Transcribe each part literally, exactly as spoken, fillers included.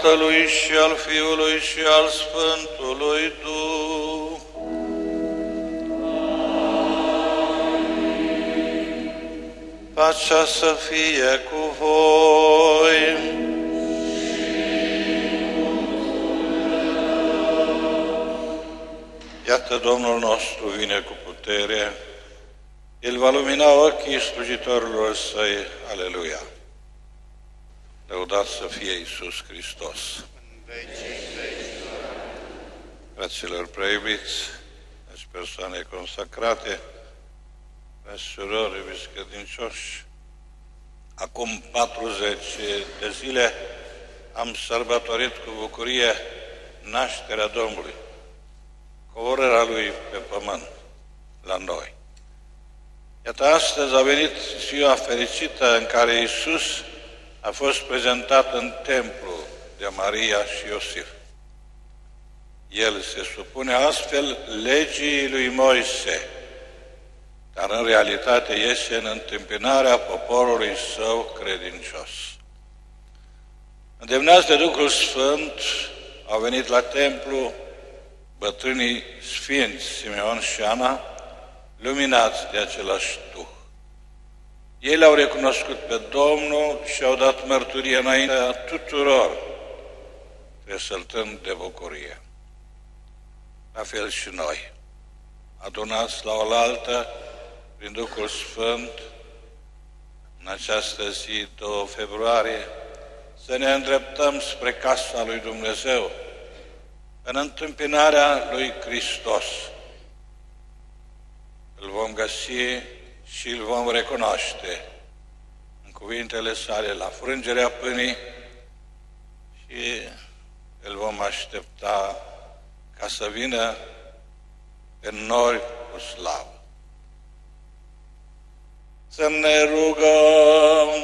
Tatălui și al Fiului și al Sfântului Duh. Pacea să fie cu voi. Iată, Domnul nostru vine cu putere. El va lumina ochii slujitorilor săi. Aleluia! Lăudat să fie Iisus Hristos! Fraților preiubiți, deci persoane consacrate, frați și surori, iubiți credincioși, acum patruzeci de zile am sărbătorit cu bucurie nașterea Domnului, coborârea Lui pe pământ, la noi. Iată, astăzi a venit ziua fericită în care Iisus a fost prezentat în templu de Maria și Iosif. El se supune astfel legii lui Moise, dar în realitate iese în întâmpinarea poporului său credincios. Îndemnați de Duhul Sfânt, au venit la templu bătrânii sfinți Simeon și Ana, luminați de același Duh. Ei l-au recunoscut pe Domnul și au dat mărturie înaintea tuturor, tresăltând de bucurie. La fel și noi, adunați la oaltă prin Duhul Sfânt, în această zi, doi februarie, să ne îndreptăm spre casa lui Dumnezeu, în întâmpinarea lui Hristos. Îl vom găsi și îl vom recunoaște în cuvintele sale la frângerea pâinii și îl vom aștepta ca să vină în nori cu slavă. Să ne rugăm.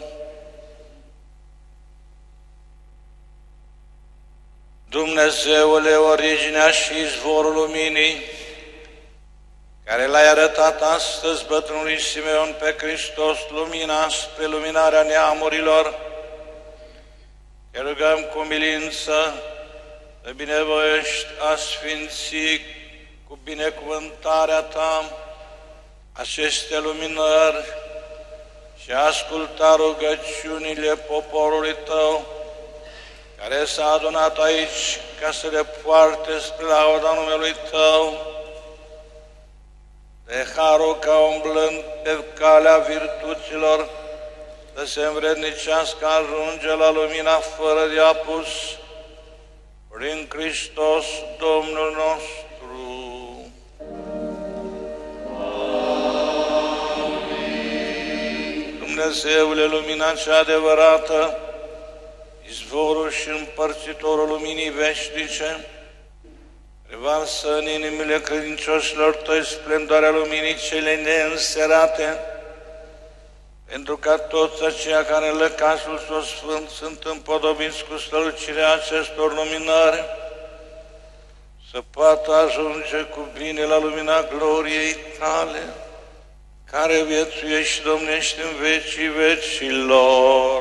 Dumnezeule, originea și izvorul luminii, care l-ai arătat astăzi bătrânului Simeon pe Hristos, lumina spre luminarea neamurilor, te rugăm cu milință să binevoiești a sfinți cu binecuvântarea ta aceste luminări și asculta rugăciunile poporului tău, care s-a adunat aici ca să le poarte spre lauda numelui tău, de harul ca umblând pe calea virtuților, să se învrednicească ajunge la lumina fără de apus, prin Hristos Domnul nostru. Amin. Dumnezeule, lumina cea adevărată, izvorul și împărțitorul luminii veșnice, revarsă în inimile credincioșilor tăi splendoarea luminii cele neînserate, pentru ca toți aceia care în lăcașul său sfânt sunt împodobiți cu strălucirea acestor luminări, să poată ajunge cu bine la lumina gloriei tale, care viețuiești și domnești în vecii vecilor.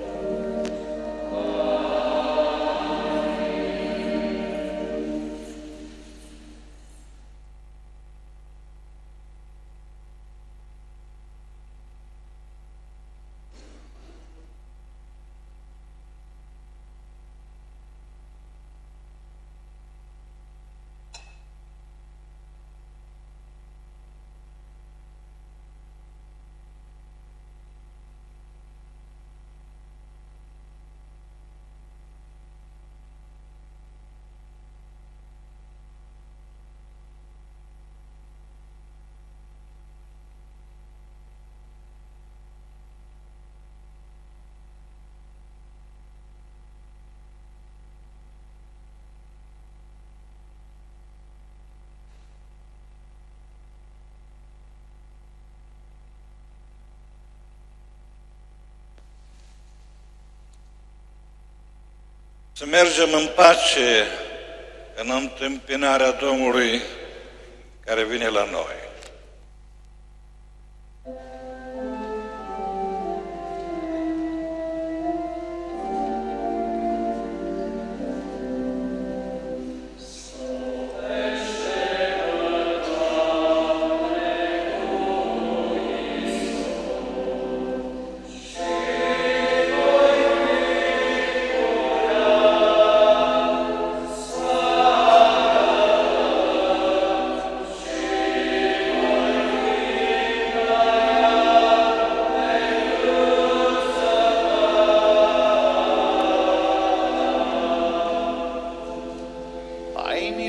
Să mergem în pace în întâmpinarea Domnului care vine la noi.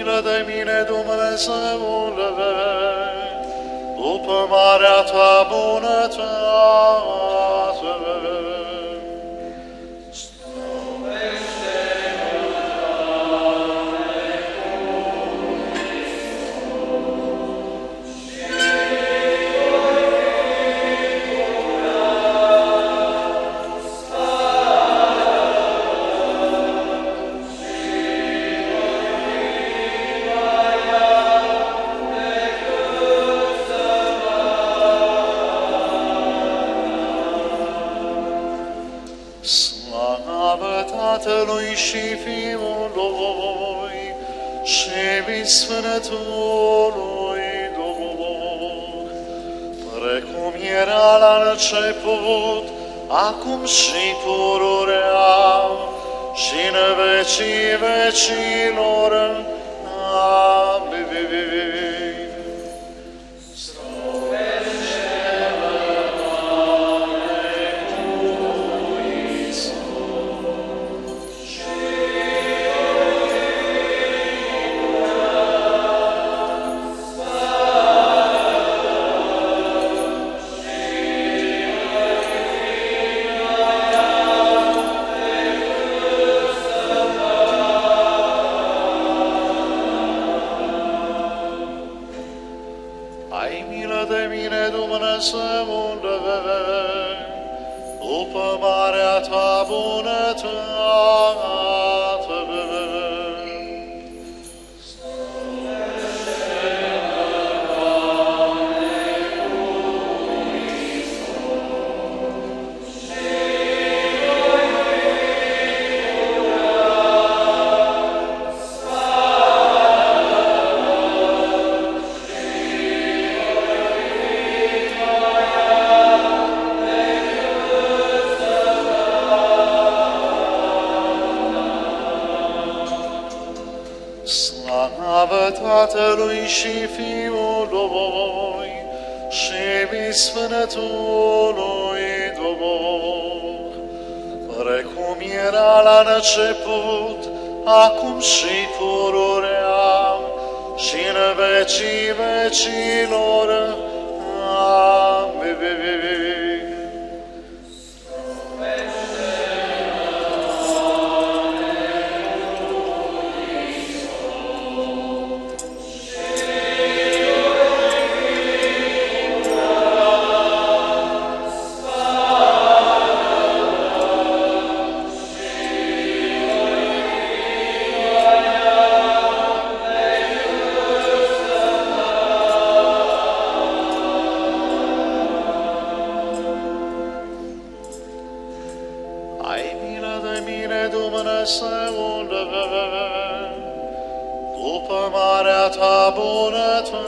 milă de mine, Dumnezeule, după marea ta bunătate. Tatălui și Fiului și Sfântului Duh, precum era la început, acum și pururea, și în vecii vecilor. Amin. După marea ta bunătate. Tatălui și Fiului și Sfântului Duh, precum era la început, acum și pururea, și în vecii vecilor. Amin. După marea ta bunătate.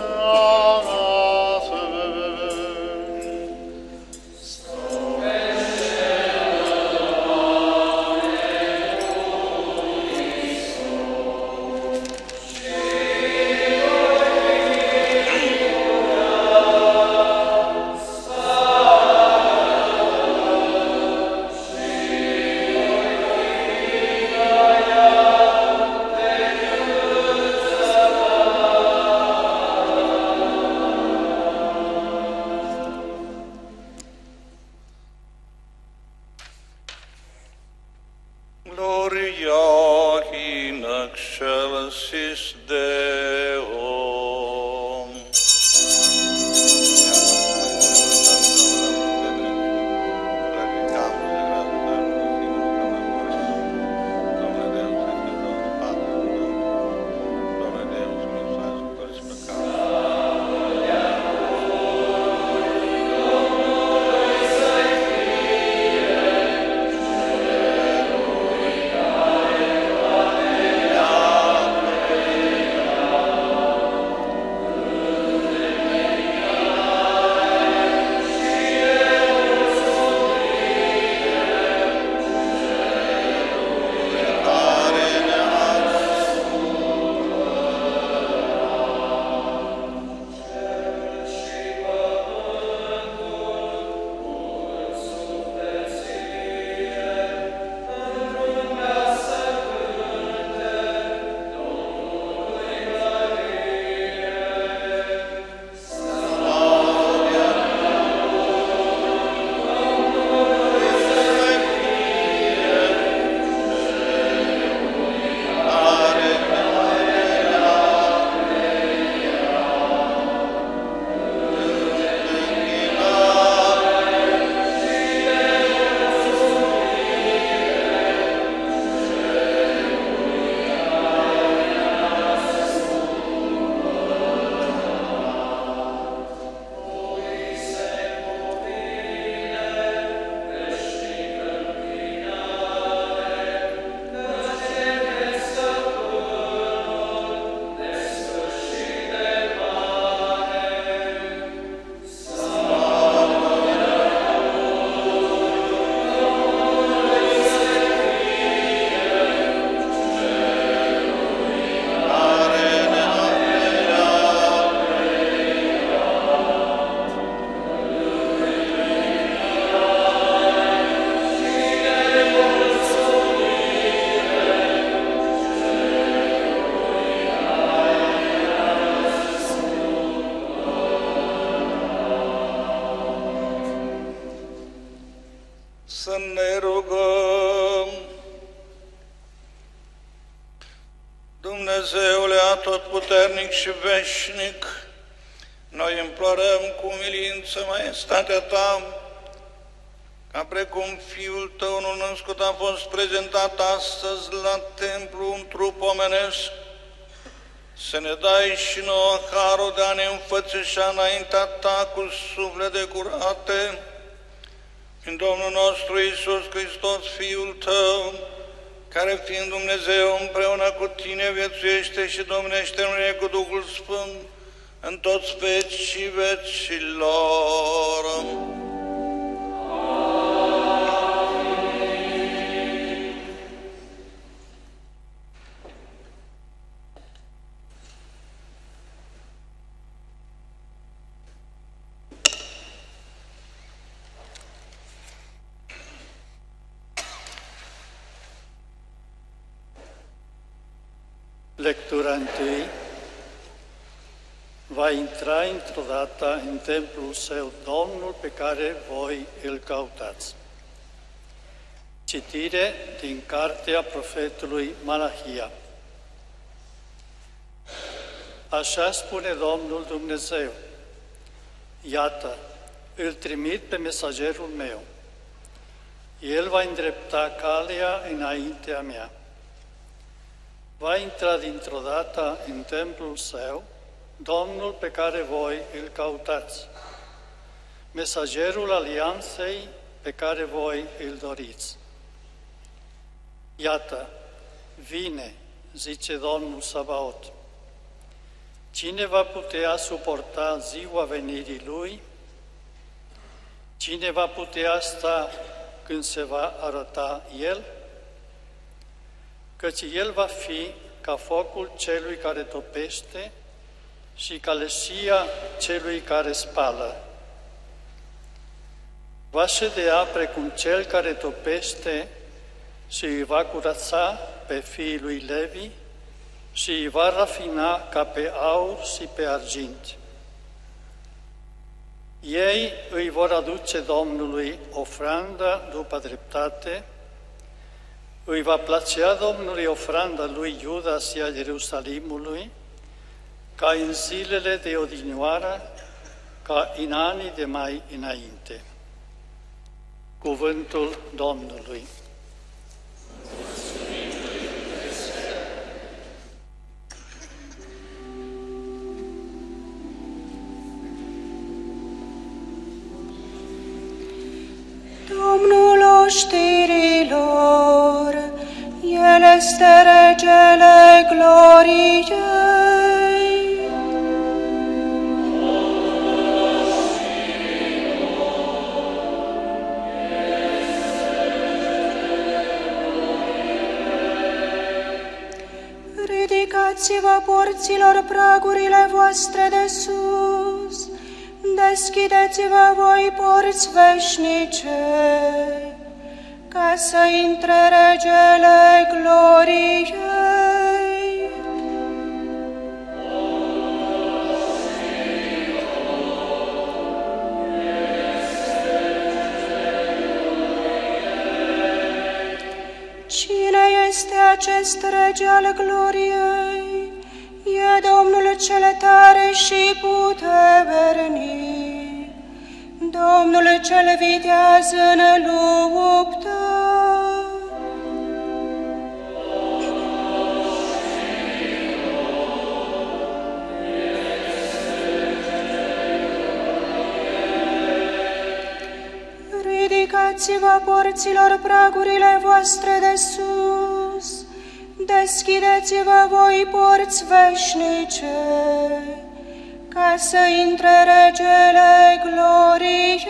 Dumnezeule atotputernic și veșnic, noi implorăm cu umilință maestatea Ta, ca precum Fiul Tău unul născut a fost prezentat astăzi la templu în trup omenesc, să ne dai și nouă harul de a ne înfățișa înaintea Ta cu suflete curate, prin Domnul nostru Iisus Hristos, Fiul Tău, care fiind Dumnezeu împreună cu Tine viețuiește și domnește în unire cu Duhul Sfânt în toți vecii vecilor. Lectura întâi. Va intra într-o dată în templul său Domnul pe care voi îl căutați. Citire din cartea profetului Malahia. Așa spune Domnul Dumnezeu: Iată, îl trimit pe mesagerul meu. El va îndrepta calea înaintea mea. Va intra dintr-o dată în templul său Domnul pe care voi îl căutați, mesagerul alianței pe care voi îl doriți. Iată, vine, zice Domnul Sabaot. Cine va putea suporta ziua venirii Lui? Cine va putea sta când se va arăta El? Căci El va fi ca focul celui care topește și ca leșia celui care spală. Va ședea precum cel care topește și îi va curăța pe fiii lui Levi și îi va rafina ca pe aur și pe argint. Ei îi vor aduce Domnului ofranda după dreptate, îi va plăcea Domnului ofranda lui Iuda și a Ierusalimului, ca în zilele de odinioară, ca în anii de mai înainte. Cuvântul Domnului. Domnul oștirilor, El este regele gloriei. Ridicați-vă, porților, pragurile voastre de sus, deschideți-vă voi, porți veșnice, ca să intre regele gloriei. Cine este acest rege al gloriei? E Domnul cel tare și puternic, Domnul cel viteaz în luptă. Ridicați-vă, porților, pragurile voastre de sus, deschideți-vă voi, porți veșnice, ca să intre regele gloriei.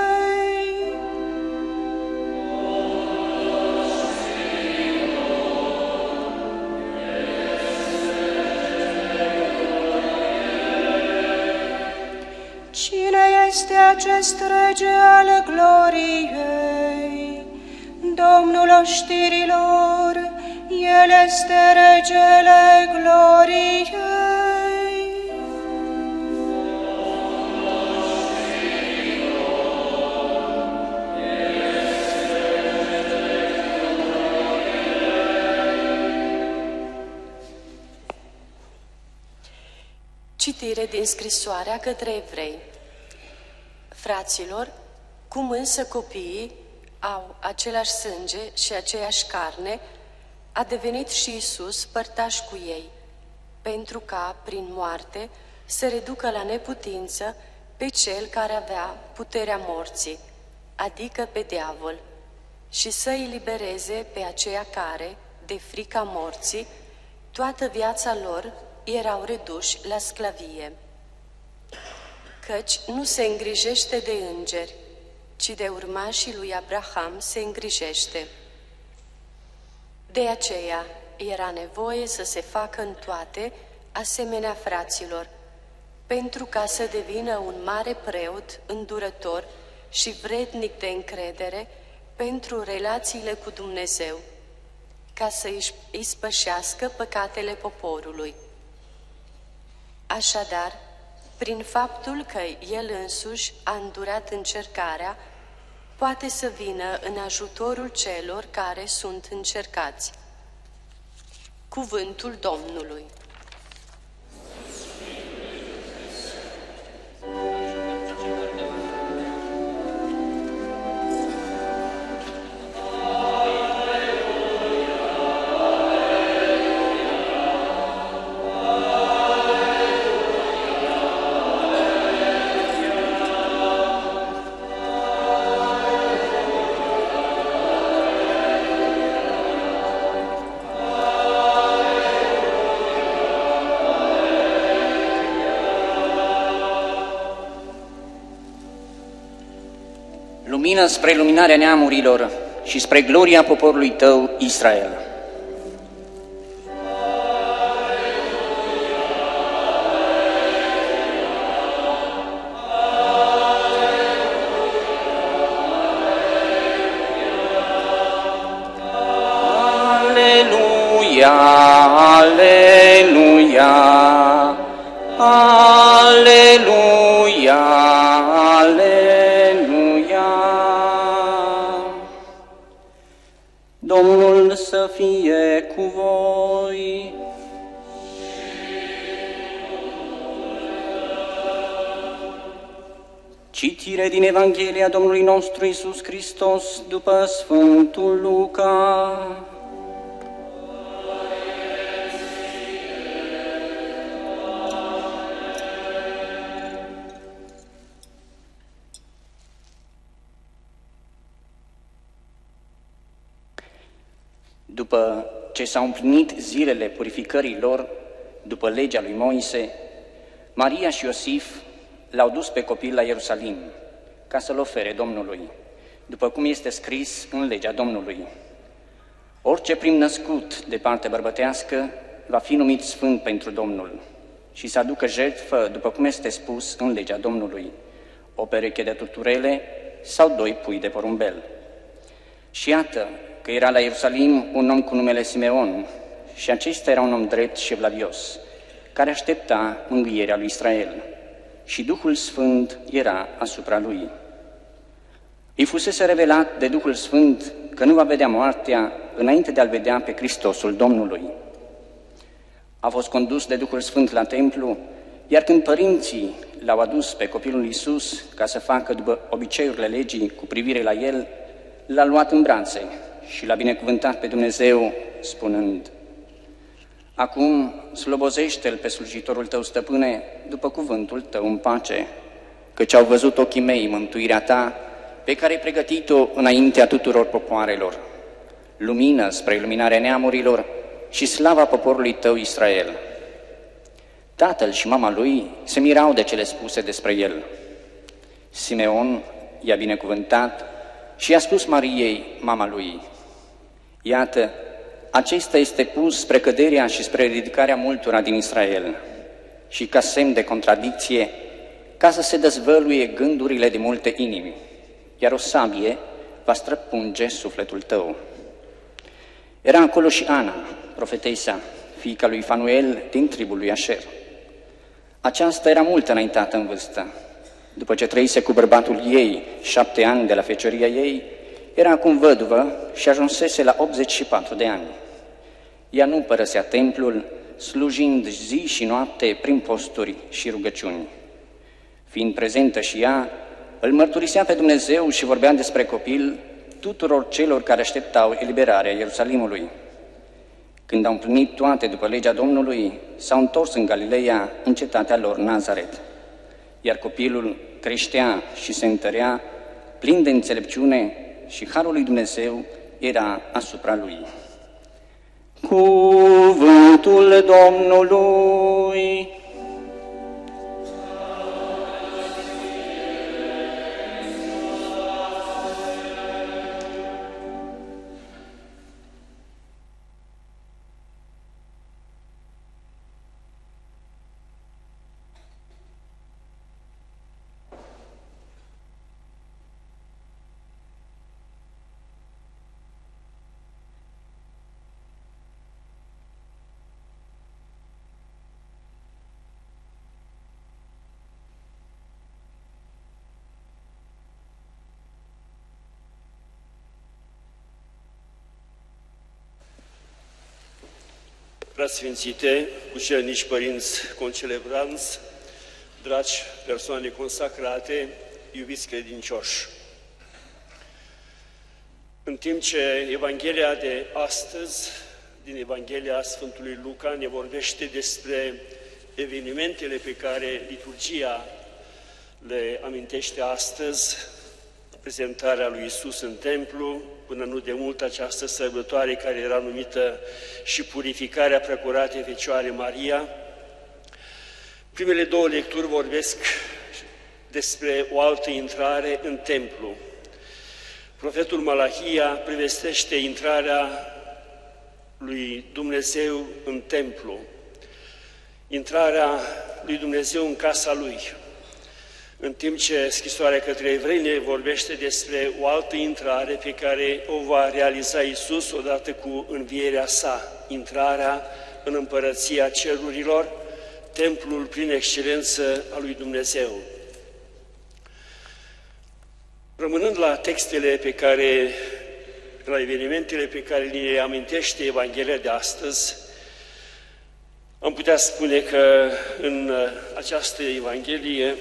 Cine este acest rege al gloriei? Domnul oștirilor, El este regele gloriei. Citire din scrisoarea către evrei. Fraților, cum însă copiii au același sânge și aceeași carne, a devenit și Iisus părtaș cu ei, pentru ca, prin moarte, să reducă la neputință pe cel care avea puterea morții, adică pe diavol, și să îi libereze pe aceia care, de frica morții, toată viața lor erau reduși la sclavie. Căci nu se îngrijește de îngeri, ci de urmașii lui Abraham se îngrijește. De aceea era nevoie să se facă în toate asemenea fraților, pentru ca să devină un mare preot îndurător și vrednic de încredere pentru relațiile cu Dumnezeu, ca să își ispășească păcatele poporului. Așadar, prin faptul că El însuși a îndurat încercarea, poate să vină în ajutorul celor care sunt încercați. Cuvântul Domnului. Lumină spre luminarea neamurilor și spre gloria poporului tău, Israel. Aleluia, aleluia, aleluia, aleluia. Domnul să fie cu voi. Citire din Evanghelia Domnului nostru Iisus Hristos după Sfântul Luca. După ce s-au împlinit zilele purificării lor, după legea lui Moise, Maria și Iosif l-au dus pe copil la Ierusalim, ca să-l ofere Domnului, după cum este scris în legea Domnului. Orice prim născut de parte bărbătească va fi numit sfânt pentru Domnul și să aducă jertfă, după cum este spus în legea Domnului, o pereche de turturele sau doi pui de porumbel. Și iată că era la Ierusalim un om cu numele Simeon, și acesta era un om drept și evlavios, care aștepta mângâierea lui Israel, și Duhul Sfânt era asupra lui. Îi fusese revelat de Duhul Sfânt că nu va vedea moartea înainte de a-L vedea pe Hristosul Domnului. A fost condus de Duhul Sfânt la templu, iar când părinții l-au adus pe copilul Iisus ca să facă după obiceiurile legii cu privire la el, l-a luat în brațe și l-a binecuvântat pe Dumnezeu, spunând: Acum slobozește-L pe slujitorul tău, stăpâne, după cuvântul tău în pace, căci au văzut ochii mei mântuirea ta, pe care ai pregătit-o înaintea tuturor popoarelor, lumină spre iluminarea neamurilor și slava poporului tău Israel. Tatăl și mama lui se mirau de cele spuse despre el. Simeon i-a binecuvântat și i-a spus Mariei, mama lui: Iată, acesta este pus spre căderea și spre ridicarea multora din Israel și ca semn de contradicție, ca să se dezvăluie gândurile de multe inimi, iar o sabie va străpunge sufletul tău. Era acolo și Ana, profetesa, fiica lui Fanuel din tribul lui Așer. Aceasta era mult înaintată în vârstă. După ce trăise cu bărbatul ei șapte ani de la fecioria ei, era acum văduvă și ajunsese la optzeci și patru de ani. Ea nu părăsea templul, slujind zi și noapte prin posturi și rugăciuni. Fiind prezentă și ea, îl mărturisea pe Dumnezeu și vorbea despre copil tuturor celor care așteptau eliberarea Ierusalimului. Când au împlinit toate după legea Domnului, s-au întors în Galileea, în cetatea lor Nazaret. Iar copilul creștea și se întărea, plin de înțelepciune, și harul lui Dumnezeu era asupra lui. Cuvântul Domnului. Preasfințite, cucernici părinți concelebranți, dragi persoane consacrate, iubiți credincioși. În timp ce Evanghelia de astăzi, din Evanghelia Sfântului Luca, ne vorbește despre evenimentele pe care liturgia le amintește astăzi, prezentarea lui Iisus în templu, până nu de mult această sărbătoare care era numită și purificarea Preacuratei Fecioare Maria. Primele două lecturi vorbesc despre o altă intrare în templu. Profetul Malahia privestește intrarea lui Dumnezeu în templu, intrarea lui Dumnezeu în casa lui. În timp ce scrisoarea către evrei ne vorbește despre o altă intrare pe care o va realiza Iisus odată cu învierea sa, intrarea în împărăția cerurilor, templul prin excelență al lui Dumnezeu. Rămânând la textele pe care, la evenimentele pe care le amintește Evanghelia de astăzi, am putea spune că în această Evanghelie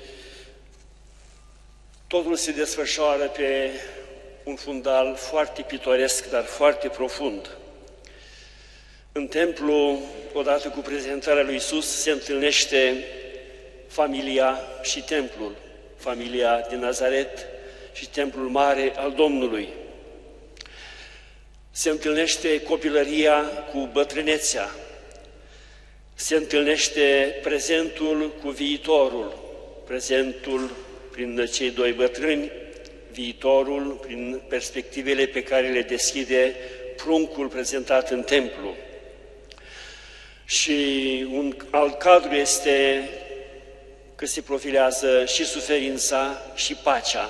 totul se desfășoară pe un fundal foarte pitoresc, dar foarte profund. În templu, odată cu prezentarea lui Iisus, se întâlnește familia și templul, familia din Nazaret și templul mare al Domnului. Se întâlnește copilăria cu bătrânețea, se întâlnește prezentul cu viitorul, prezentul prin cei doi bătrâni, viitorul prin perspectivele pe care le deschide pruncul prezentat în templu. Și un alt cadru este că se profilează și suferința și pacea.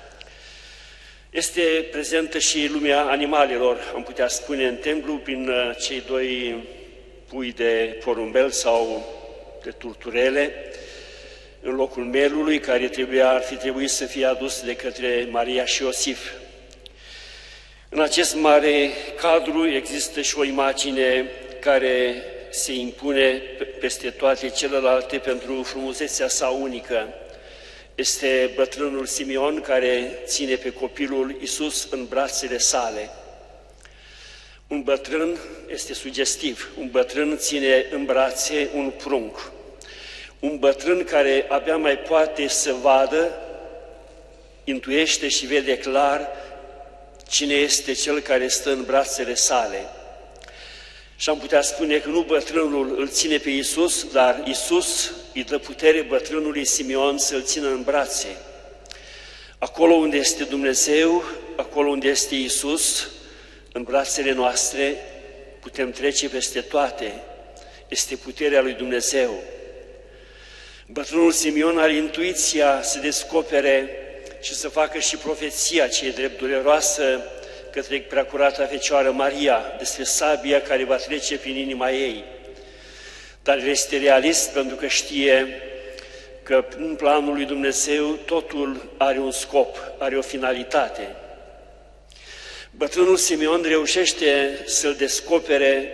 Este prezentă și lumea animalelor, am putea spune, în templu, prin cei doi pui de porumbel sau de turturele, în locul mielului, care trebuia, ar fi trebuit să fie adus de către Maria și Iosif. În acest mare cadru există și o imagine care se impune peste toate celelalte pentru frumusețea sa unică. Este bătrânul Simeon care ține pe copilul Iisus în brațele sale. Un bătrân este sugestiv, un bătrân ține în brațe un prunc. Un bătrân care abia mai poate să vadă, intuiește și vede clar cine este cel care stă în brațele sale. Și am putea spune că nu bătrânul îl ține pe Iisus, dar Iisus îi dă putere bătrânului Simeon să-l țină în brațe. Acolo unde este Dumnezeu, acolo unde este Iisus, în brațele noastre putem trece peste toate. Este puterea lui Dumnezeu. Bătrânul Simeon are intuiția să descopere și să facă și profeția ce e drept dureroasă către Preacurata Fecioară Maria, despre sabia care va trece prin inima ei. Dar este realist pentru că știe că în planul lui Dumnezeu totul are un scop, are o finalitate. Bătrânul Simeon reușește să-l descopere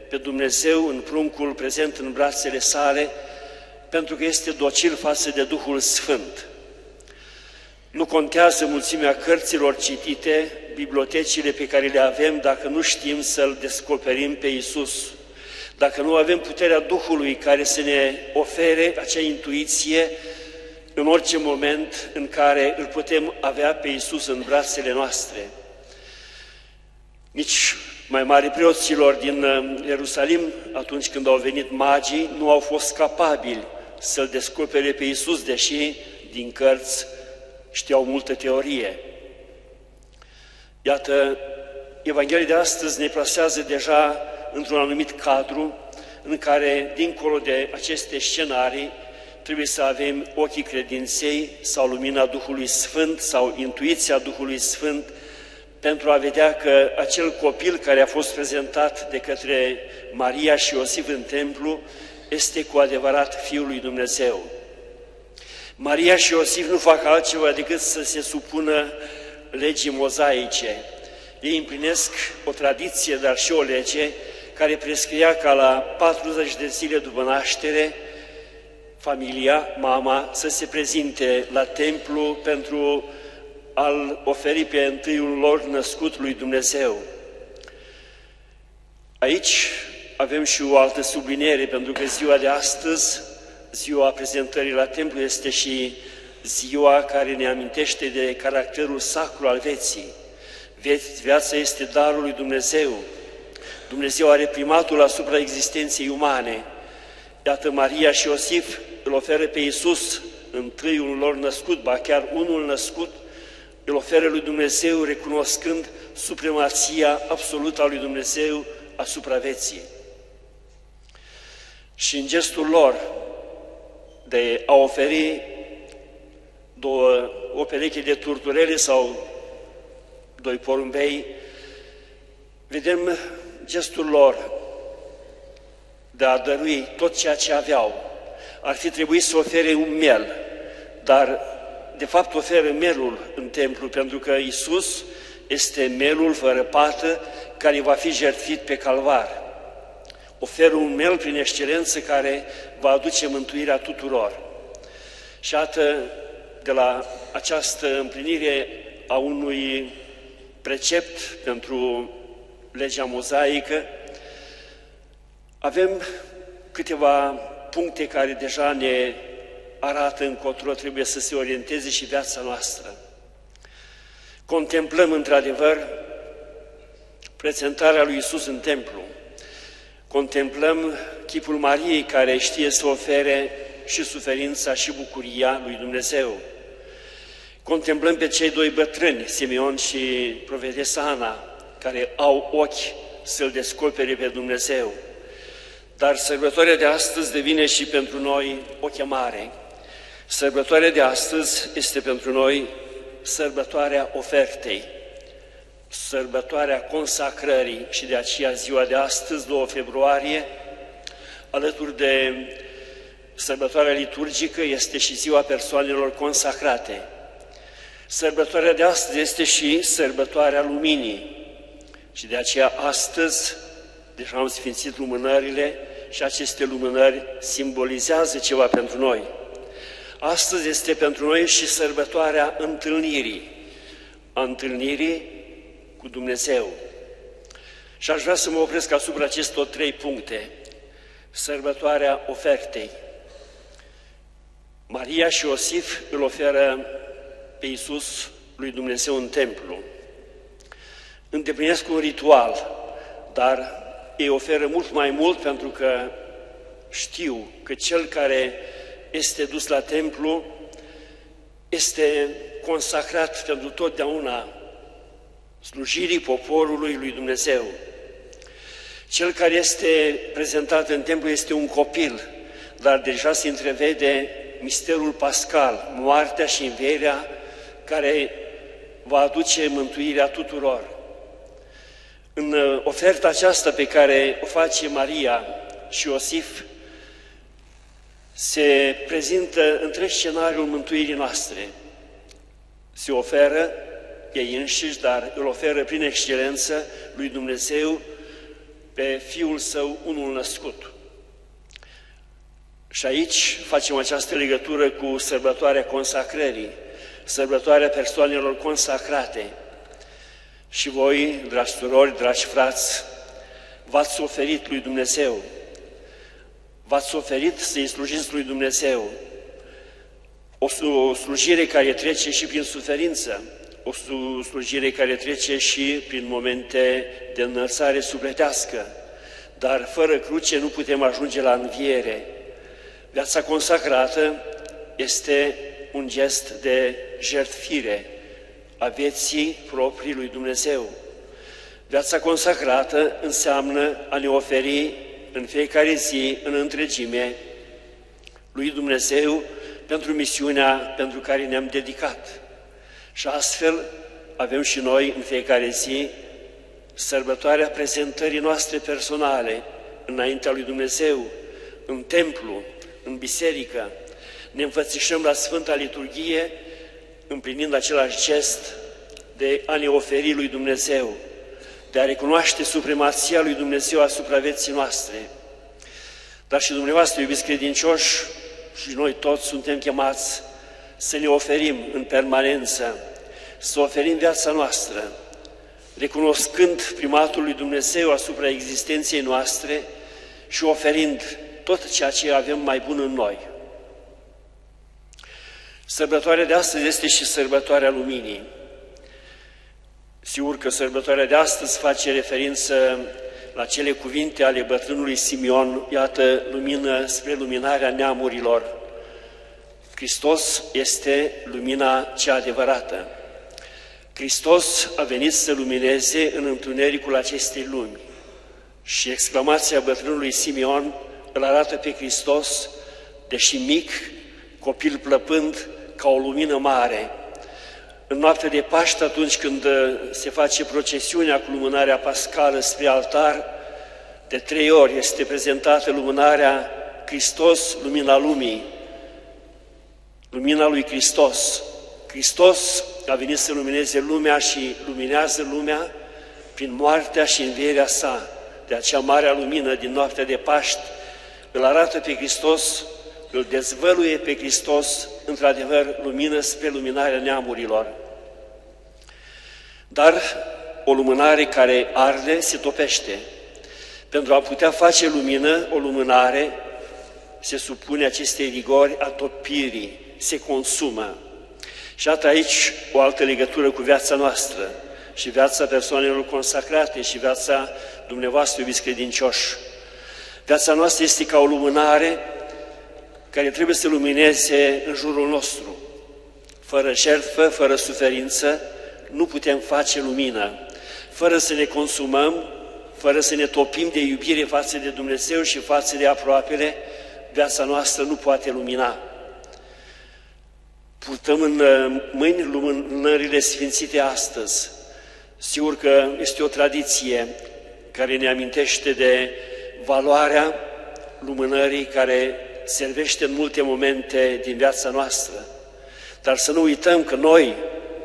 pe Dumnezeu în pruncul prezent în brațele sale, pentru că este docil față de Duhul Sfânt. Nu contează mulțimea cărților citite, bibliotecile pe care le avem, dacă nu știm să-L descoperim pe Iisus, dacă nu avem puterea Duhului care să ne ofere acea intuiție în orice moment în care îl putem avea pe Iisus în brațele noastre. Nici mai mari preoților din Ierusalim, atunci când au venit magii, nu au fost capabili să-L descopere pe Iisus, deși din cărți știau multă teorie. Iată, Evanghelia de astăzi ne plasează deja într-un anumit cadru în care, dincolo de aceste scenarii, trebuie să avem ochii credinței sau lumina Duhului Sfânt sau intuiția Duhului Sfânt pentru a vedea că acel copil care a fost prezentat de către Maria și Iosif în templu este cu adevărat Fiul lui Dumnezeu. Maria și Iosif nu fac altceva decât să se supună legii mozaice. Ei împlinesc o tradiție, dar și o lege, care prescria ca la patruzeci de zile după naștere, familia, mama, să se prezinte la templu pentru a-L oferi pe întâiul lor născut lui Dumnezeu. Aici avem și o altă subliniere, pentru că ziua de astăzi, ziua prezentării la templu, este și ziua care ne amintește de caracterul sacru al vieții. Viața este darul lui Dumnezeu. Dumnezeu are primatul asupra existenței umane. Iată, Maria și Iosif îl oferă pe Iisus, întâiul lor născut, ba chiar unul născut, îl oferă lui Dumnezeu, recunoscând supremația absolută a lui Dumnezeu asupra vieții. Și în gestul lor de a oferi două, o pereche de turturele sau doi porumbei, vedem gestul lor de a dărui tot ceea ce aveau. Ar fi trebuit să ofere un miel, dar de fapt oferă mielul în templu, pentru că Iisus este mielul fără pată care va fi jertfit pe calvar. Oferă un miel prin excelență care va aduce mântuirea tuturor. Și iată, de la această împlinire a unui precept pentru legea mozaică, avem câteva puncte care deja ne arată încotro trebuie să se orienteze și viața noastră. Contemplăm într-adevăr prezentarea lui Iisus în templu. Contemplăm chipul Mariei care știe să ofere și suferința și bucuria lui Dumnezeu. Contemplăm pe cei doi bătrâni, Simeon și profetesa Ana, care au ochi să-L descopere pe Dumnezeu. Dar sărbătoarea de astăzi devine și pentru noi o chemare. Sărbătoarea de astăzi este pentru noi sărbătoarea ofertei, sărbătoarea consacrării și de aceea ziua de astăzi, doi februarie, alături de sărbătoarea liturgică, este și ziua persoanelor consacrate. Sărbătoarea de astăzi este și sărbătoarea luminii și de aceea astăzi, deja am sfințit lumânările și aceste lumânări simbolizează ceva pentru noi. Astăzi este pentru noi și sărbătoarea întâlnirii, a întâlnirii cu Dumnezeu. Și aș vrea să mă opresc asupra acestor trei puncte. Sărbătoarea ofertei. Maria și Iosif îl oferă pe Iisus lui Dumnezeu în templu. Îndeplinesc un ritual, dar ei oferă mult mai mult pentru că știu că cel care este dus la templu este consacrat pentru totdeauna slujirii poporului lui Dumnezeu. Cel care este prezentat în templu este un copil, dar deja se întrevede misterul pascal, moartea și învierea care va aduce mântuirea tuturor. În oferta aceasta pe care o face Maria și Iosif, se prezintă întreg scenariul mântuirii noastre. Se oferă ei înșiși, dar îl oferă prin excelență lui Dumnezeu pe Fiul Său unul născut. Și aici facem această legătură cu sărbătoarea consacrării, sărbătoarea persoanelor consacrate. Și voi, dragi surori, dragi frați, v-ați oferit lui Dumnezeu, v-ați oferit să-i slujiți lui Dumnezeu, o slujire care trece și prin suferință, o slujire care trece și prin momente de înălțare sufletească, dar fără cruce nu putem ajunge la înviere. Viața consacrată este un gest de jertfire a vieții proprii lui Dumnezeu. Viața consacrată înseamnă a ne oferi în fiecare zi, în întregime, lui Dumnezeu pentru misiunea pentru care ne-am dedicat. Și astfel avem și noi în fiecare zi sărbătoarea prezentării noastre personale înaintea lui Dumnezeu, în templu, în biserică. Ne înfățișăm la Sfânta Liturghie împlinind același gest de a ne oferi lui Dumnezeu, de a recunoaște supremația lui Dumnezeu asupra vieții noastre. Dar și dumneavoastră, iubiți credincioși, și noi toți suntem chemați să ne oferim în permanență, să oferim viața noastră, recunoscând primatul lui Dumnezeu asupra existenței noastre și oferind tot ceea ce avem mai bun în noi. Sărbătoarea de astăzi este și sărbătoarea luminii. Sigur că sărbătoarea de astăzi face referință la cele cuvinte ale bătrânului Simeon, iată, lumină spre luminarea neamurilor. Hristos este lumina cea adevărată. Hristos a venit să lumineze în întunericul acestei lumi. Și exclamația bătrânului Simeon îl arată pe Hristos, deși mic, copil plăpând, ca o lumină mare. În noaptea de Paște, atunci când se face procesiunea cu lumânarea pascală spre altar, de trei ori este prezentată lumânarea Hristos, lumina lumii, lumina lui Hristos. Hristos a venit să lumineze lumea și luminează lumea prin moartea și învierea sa. De acea marea lumină din noaptea de Paște îl arată pe Hristos, îl dezvăluie pe Hristos, într-adevăr, lumină spre luminarea neamurilor. Dar o lumânare care arde se topește. Pentru a putea face lumină, o lumânare se supune acestei rigori a topirii, se consumă. Și atât aici o altă legătură cu viața noastră și viața persoanelor consacrate și viața dumneavoastră, iubiți credincioși. Viața noastră este ca o lumânare care trebuie să lumineze în jurul nostru. Fără jertfă, fără suferință, nu putem face lumină. Fără să ne consumăm, fără să ne topim de iubire față de Dumnezeu și față de aproapele, viața noastră nu poate lumina. Purtăm în mâini lumânările sfințite astăzi. Sigur că este o tradiție care ne amintește de valoarea lumânării care servește în multe momente din viața noastră. Dar să nu uităm că noi,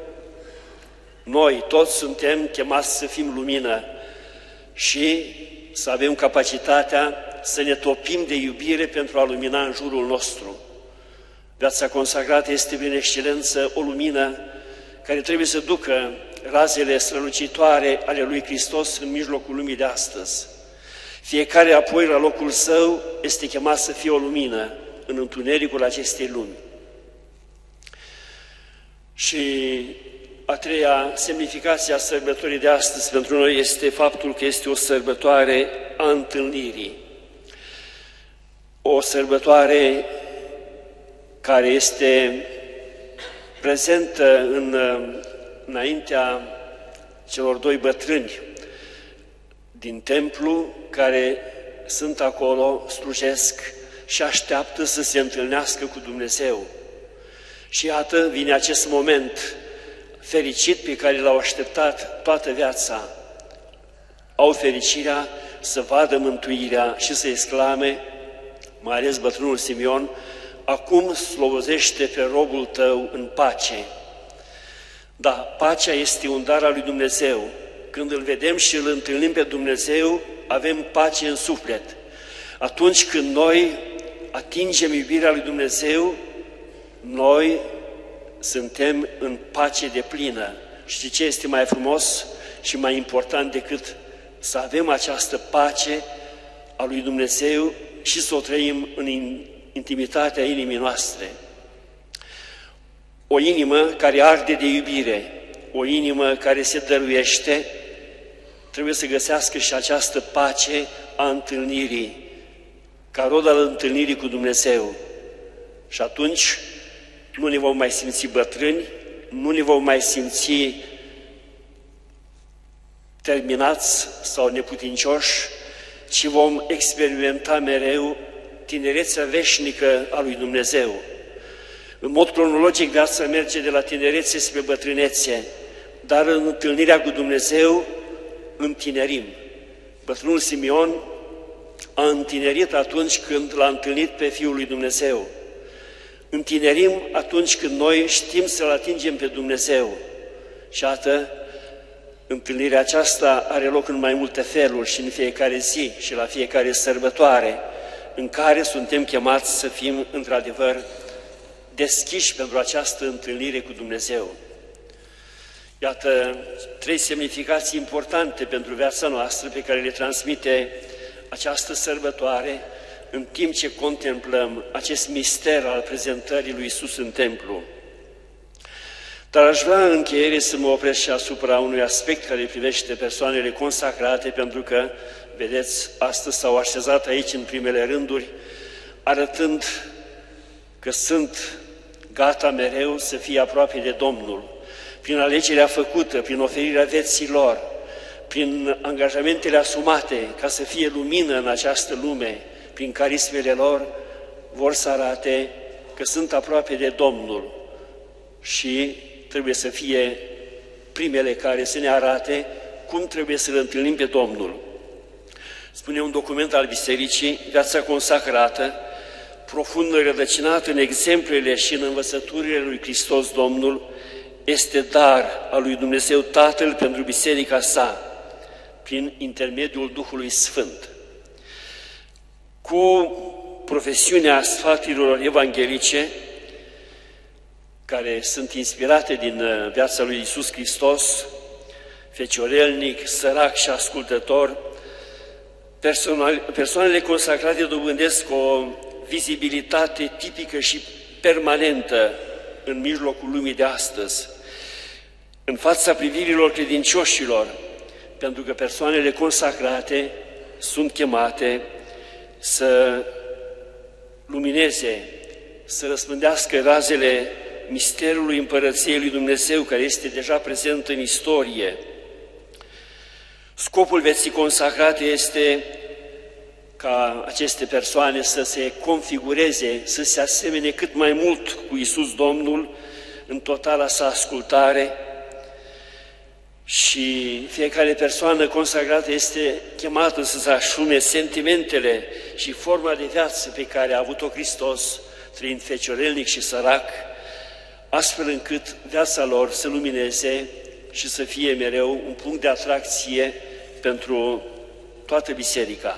noi toți suntem chemați să fim lumină și să avem capacitatea să ne topim de iubire pentru a lumina în jurul nostru. Viața consacrată este prin excelență o lumină care trebuie să ducă razele strălucitoare ale lui Hristos în mijlocul lumii de astăzi. Fiecare apoi la locul său este chemat să fie o lumină în întunericul acestei lumi. Și a treia semnificație a sărbătorii de astăzi pentru noi este faptul că este o sărbătoare a întâlnirii. O sărbătoare care este prezentă în, înaintea celor doi bătrâni din templu care sunt acolo, slujesc și așteaptă să se întâlnească cu Dumnezeu. Și iată, vine acest moment fericit pe care l-au așteptat toată viața. Au fericirea să vadă mântuirea și să exclame, mai ales bătrânul Simeon, acum slobozește pe robul tău în pace. Da, pacea este un dar al lui Dumnezeu, când îl vedem și îl întâlnim pe Dumnezeu, avem pace în suflet. Atunci când noi atingem iubirea lui Dumnezeu, noi suntem în pace deplină. Și ce este mai frumos și mai important decât să avem această pace a lui Dumnezeu și să o trăim în intimitatea inimii noastre? O inimă care arde de iubire, o inimă care se dăruiește, trebuie să găsească și această pace a întâlnirii, ca rod al întâlnirii cu Dumnezeu. Și atunci nu ne vom mai simți bătrâni, nu ne vom mai simți terminați sau neputincioși, ci vom experimenta mereu tinerețea veșnică a lui Dumnezeu. În mod cronologic, viața merge de la tinerețe spre bătrânețe, dar în întâlnirea cu Dumnezeu întinerim. Bătrânul Simeon a întinerit atunci când l-a întâlnit pe Fiul lui Dumnezeu. Întinerim atunci când noi știm să-L atingem pe Dumnezeu. Și iată, întâlnirea aceasta are loc în mai multe feluri și în fiecare zi și la fiecare sărbătoare, în care suntem chemați să fim într-adevăr deschiși pentru această întâlnire cu Dumnezeu. Iată trei semnificații importante pentru viața noastră pe care le transmite această sărbătoare în timp ce contemplăm acest mister al prezentării lui Iisus în templu. Dar aș vrea în încheiere să mă opresc și asupra unui aspect care privește persoanele consacrate, pentru că, vedeți, astăzi s-au așezat aici în primele rânduri, arătând că sunt gata mereu să fie aproape de Domnul, prin alegerea făcută, prin oferirea vieții lor, prin angajamentele asumate ca să fie lumină în această lume, prin carismele lor, vor să arate că sunt aproape de Domnul și trebuie să fie primele care să ne arate cum trebuie să-L întâlnim pe Domnul. Spune un document al Bisericii, viața consacrată, profund rădăcinată în exemplele și în învățăturile lui Hristos Domnul, este dar al lui Dumnezeu Tatăl pentru biserica sa, prin intermediul Duhului Sfânt. Cu profesiunea sfaturilor evanghelice, care sunt inspirate din viața lui Iisus Hristos, feciorelnic, sărac și ascultător, persoanele consacrate dobândesc o vizibilitate tipică și permanentă în mijlocul lumii de astăzi, în fața privirilor credincioșilor, pentru că persoanele consacrate sunt chemate să lumineze, să răspândească razele misterului Împărăției lui Dumnezeu, care este deja prezent în istorie. Scopul vieții consacrate este ca aceste persoane să se configureze, să se asemene cât mai mult cu Iisus Domnul în totala sa ascultare, și fiecare persoană consacrată este chemată să-și asume sentimentele și forma de viață pe care a avut-o Hristos, trăind feciorelnic și sărac, astfel încât viața lor să lumineze și să fie mereu un punct de atracție pentru toată biserica.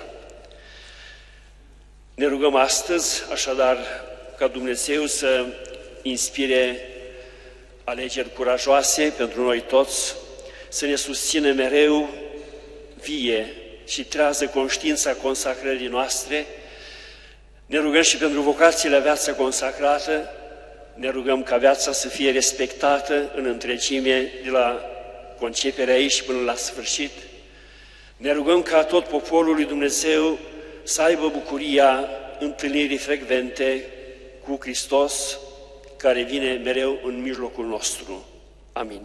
Ne rugăm astăzi, așadar, ca Dumnezeu să inspire alegeri curajoase pentru noi toți, să ne susțină mereu vie și trează conștiința consacrării noastre. Ne rugăm și pentru vocațiile la viața consacrată, ne rugăm ca viața să fie respectată în întregime de la conceperea ei și până la sfârșit. Ne rugăm ca tot poporul lui Dumnezeu să aibă bucuria întâlnirii frecvente cu Hristos, care vine mereu în mijlocul nostru. Amin.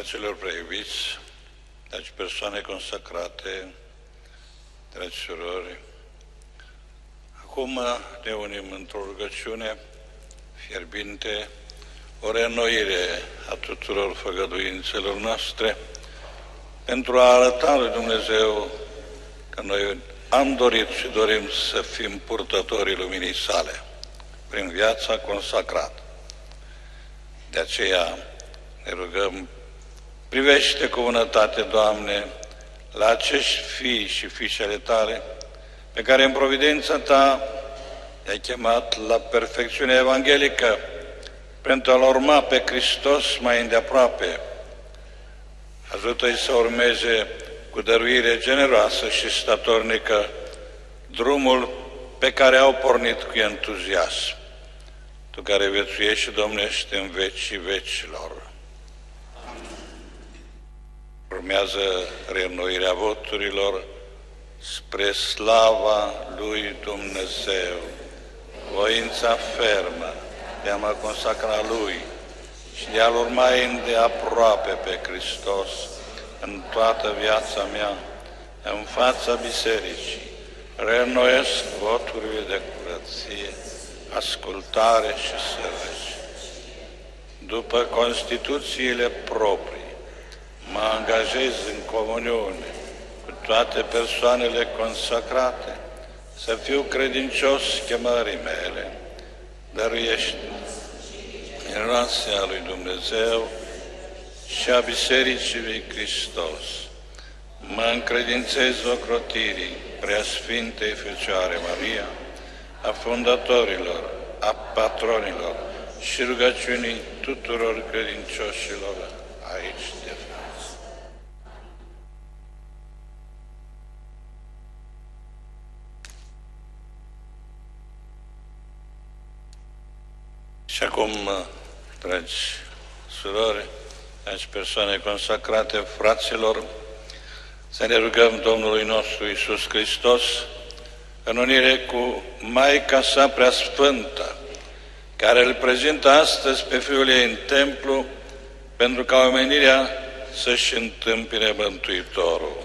Fraților preiubiți, dragi persoane consacrate, dragi surori, acum ne unim într-o rugăciune fierbinte, o reînnoire a tuturor făgăduințelor noastre, pentru a arăta lui Dumnezeu că noi am dorit și dorim să fim purtătorii luminii sale, prin viața consacrată. De aceea ne rugăm, privește cu bunătate, Doamne, la acești fii și fiice ale Tale, pe care în providența Ta i-ai chemat la perfecțiunea evanghelică, pentru a-L urma pe Hristos mai îndeaproape. Ajută-i să urmeze cu dăruire generoasă și statornică drumul pe care au pornit cu entuziasm. Tu care viețuiești și domnești în vecii vecilor. Urmează reînnoirea voturilor spre slava lui Dumnezeu, voința fermă de a mă consacra Lui și de a-L urma îndeaproape pe Hristos în toată viața mea, în fața bisericii. Reînnoiesc voturile de curăție, ascultare și sărăcie. După Constituțiile proprii, mă angajez în comuniune cu toate persoanele consacrate, să fiu credincios chemării mele. Dăruiește generoasea lui Dumnezeu și a Bisericii lui Hristos. Mă încredințez ocrotirii Preasfintei Fecioare Maria, a fondatorilor, a patronilor și rugăciunii tuturor credincioșilor aici de față. Și acum, dragi surori, dragi persoane consacrate, fraților, să ne rugăm Domnului nostru Iisus Hristos, în unire cu Maica sa Preasfântă, care îl prezintă astăzi pe Fiul ei în templu, pentru ca omenirea să-și întâmpine Mântuitorul.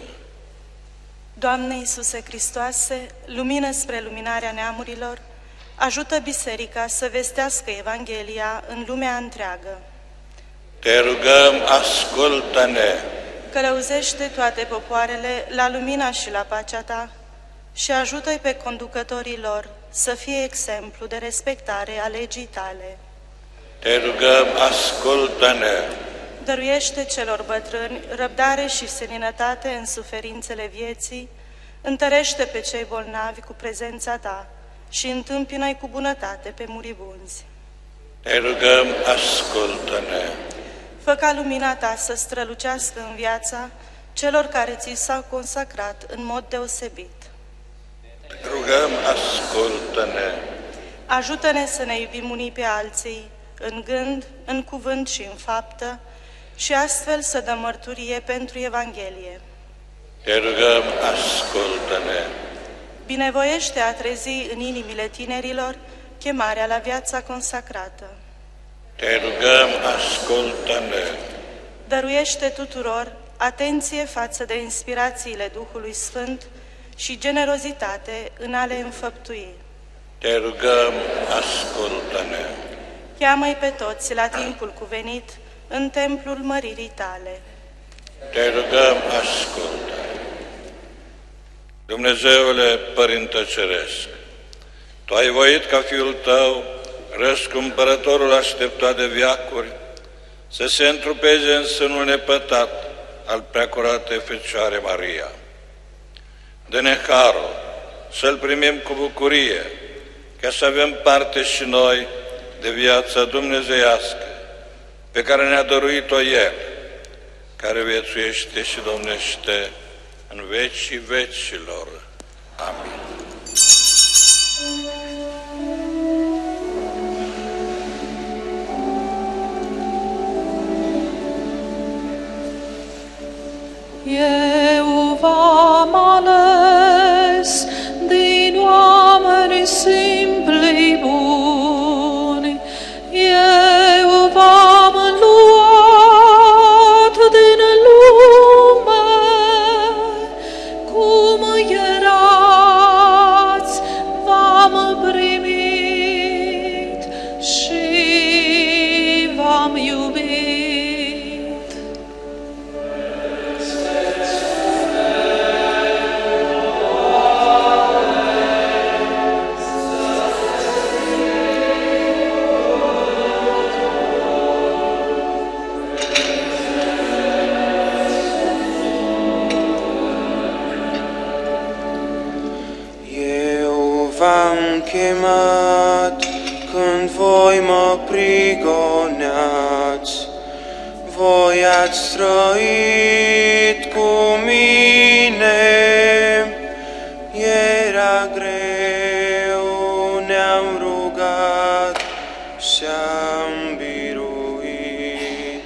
Doamne Iisuse Hristoase, lumină spre luminarea neamurilor, ajută Biserica să vestească Evanghelia în lumea întreagă. Te rugăm, ascultă-ne! Călăuzește toate popoarele la lumina și la pacea Ta și ajută-i pe conducătorii lor să fie exemplu de respectare a legii Tale. Te rugăm, ascultă-ne! Dăruiește celor bătrâni răbdare și seninătate în suferințele vieții, întărește pe cei bolnavi cu prezența Ta și întâmpină-i cu bunătate pe muribunzi. Te rugăm, ascultă-ne! Fă ca lumina Ta să strălucească în viața celor care Ți s-au consacrat în mod deosebit. Te rugăm, ascultă-ne! Ajută-ne să ne iubim unii pe alții, în gând, în cuvânt și în faptă, și astfel să dăm mărturie pentru Evanghelie. Te rugăm, ascultă-ne! Binevoiește a trezi în inimile tinerilor chemarea la viața consacrată. Te rugăm, ascultă-ne! Dăruiește tuturor atenție față de inspirațiile Duhului Sfânt și generozitate în a le înfăptui. Te rugăm, ascultă-ne! Cheamă-i pe toți la timpul cuvenit în templul măririi Tale. Te rugăm, ascultă-ne! Dumnezeule Părinte Ceresc, Tu ai voit ca Fiul Tău, răscumpărătorul așteptat de veacuri, să se întrupeze în sânul nepătat al Preacuratei Fecioare Maria. Dă-ne harul să-L primim cu bucurie, ca să avem parte și noi de viața dumnezeiască, pe care ne-a dăruit-o El, care viețuiește și domnește în vecii vecilor. Amin. Eu v-am ales din oameni simpli buni, eu v-am luat te-am iubit. V-am chemat când voi mă prigoneați, voi ați trăit cu mine, era greu, ne-am rugat și-am biruit.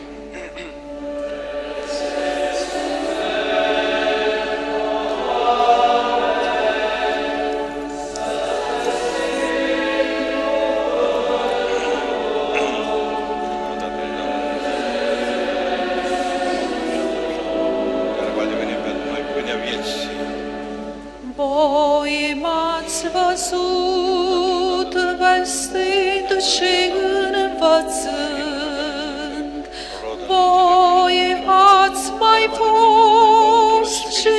Voi m-ați văzut vestind și învățând, voi ați mai fost și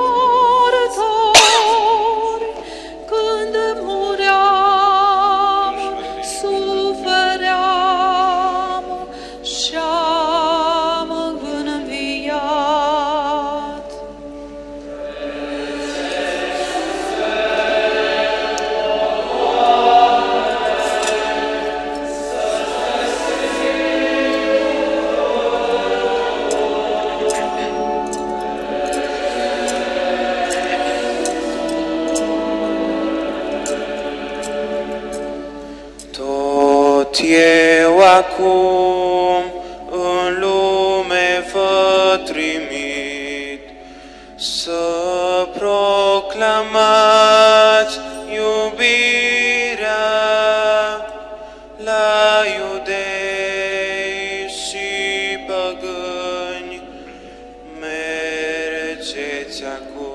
martori, când muream, sufeream și-am înviat. Tot eu acum în lume vă trimit, să proclamați iubirea la iudei și păgâni, mergeți acum.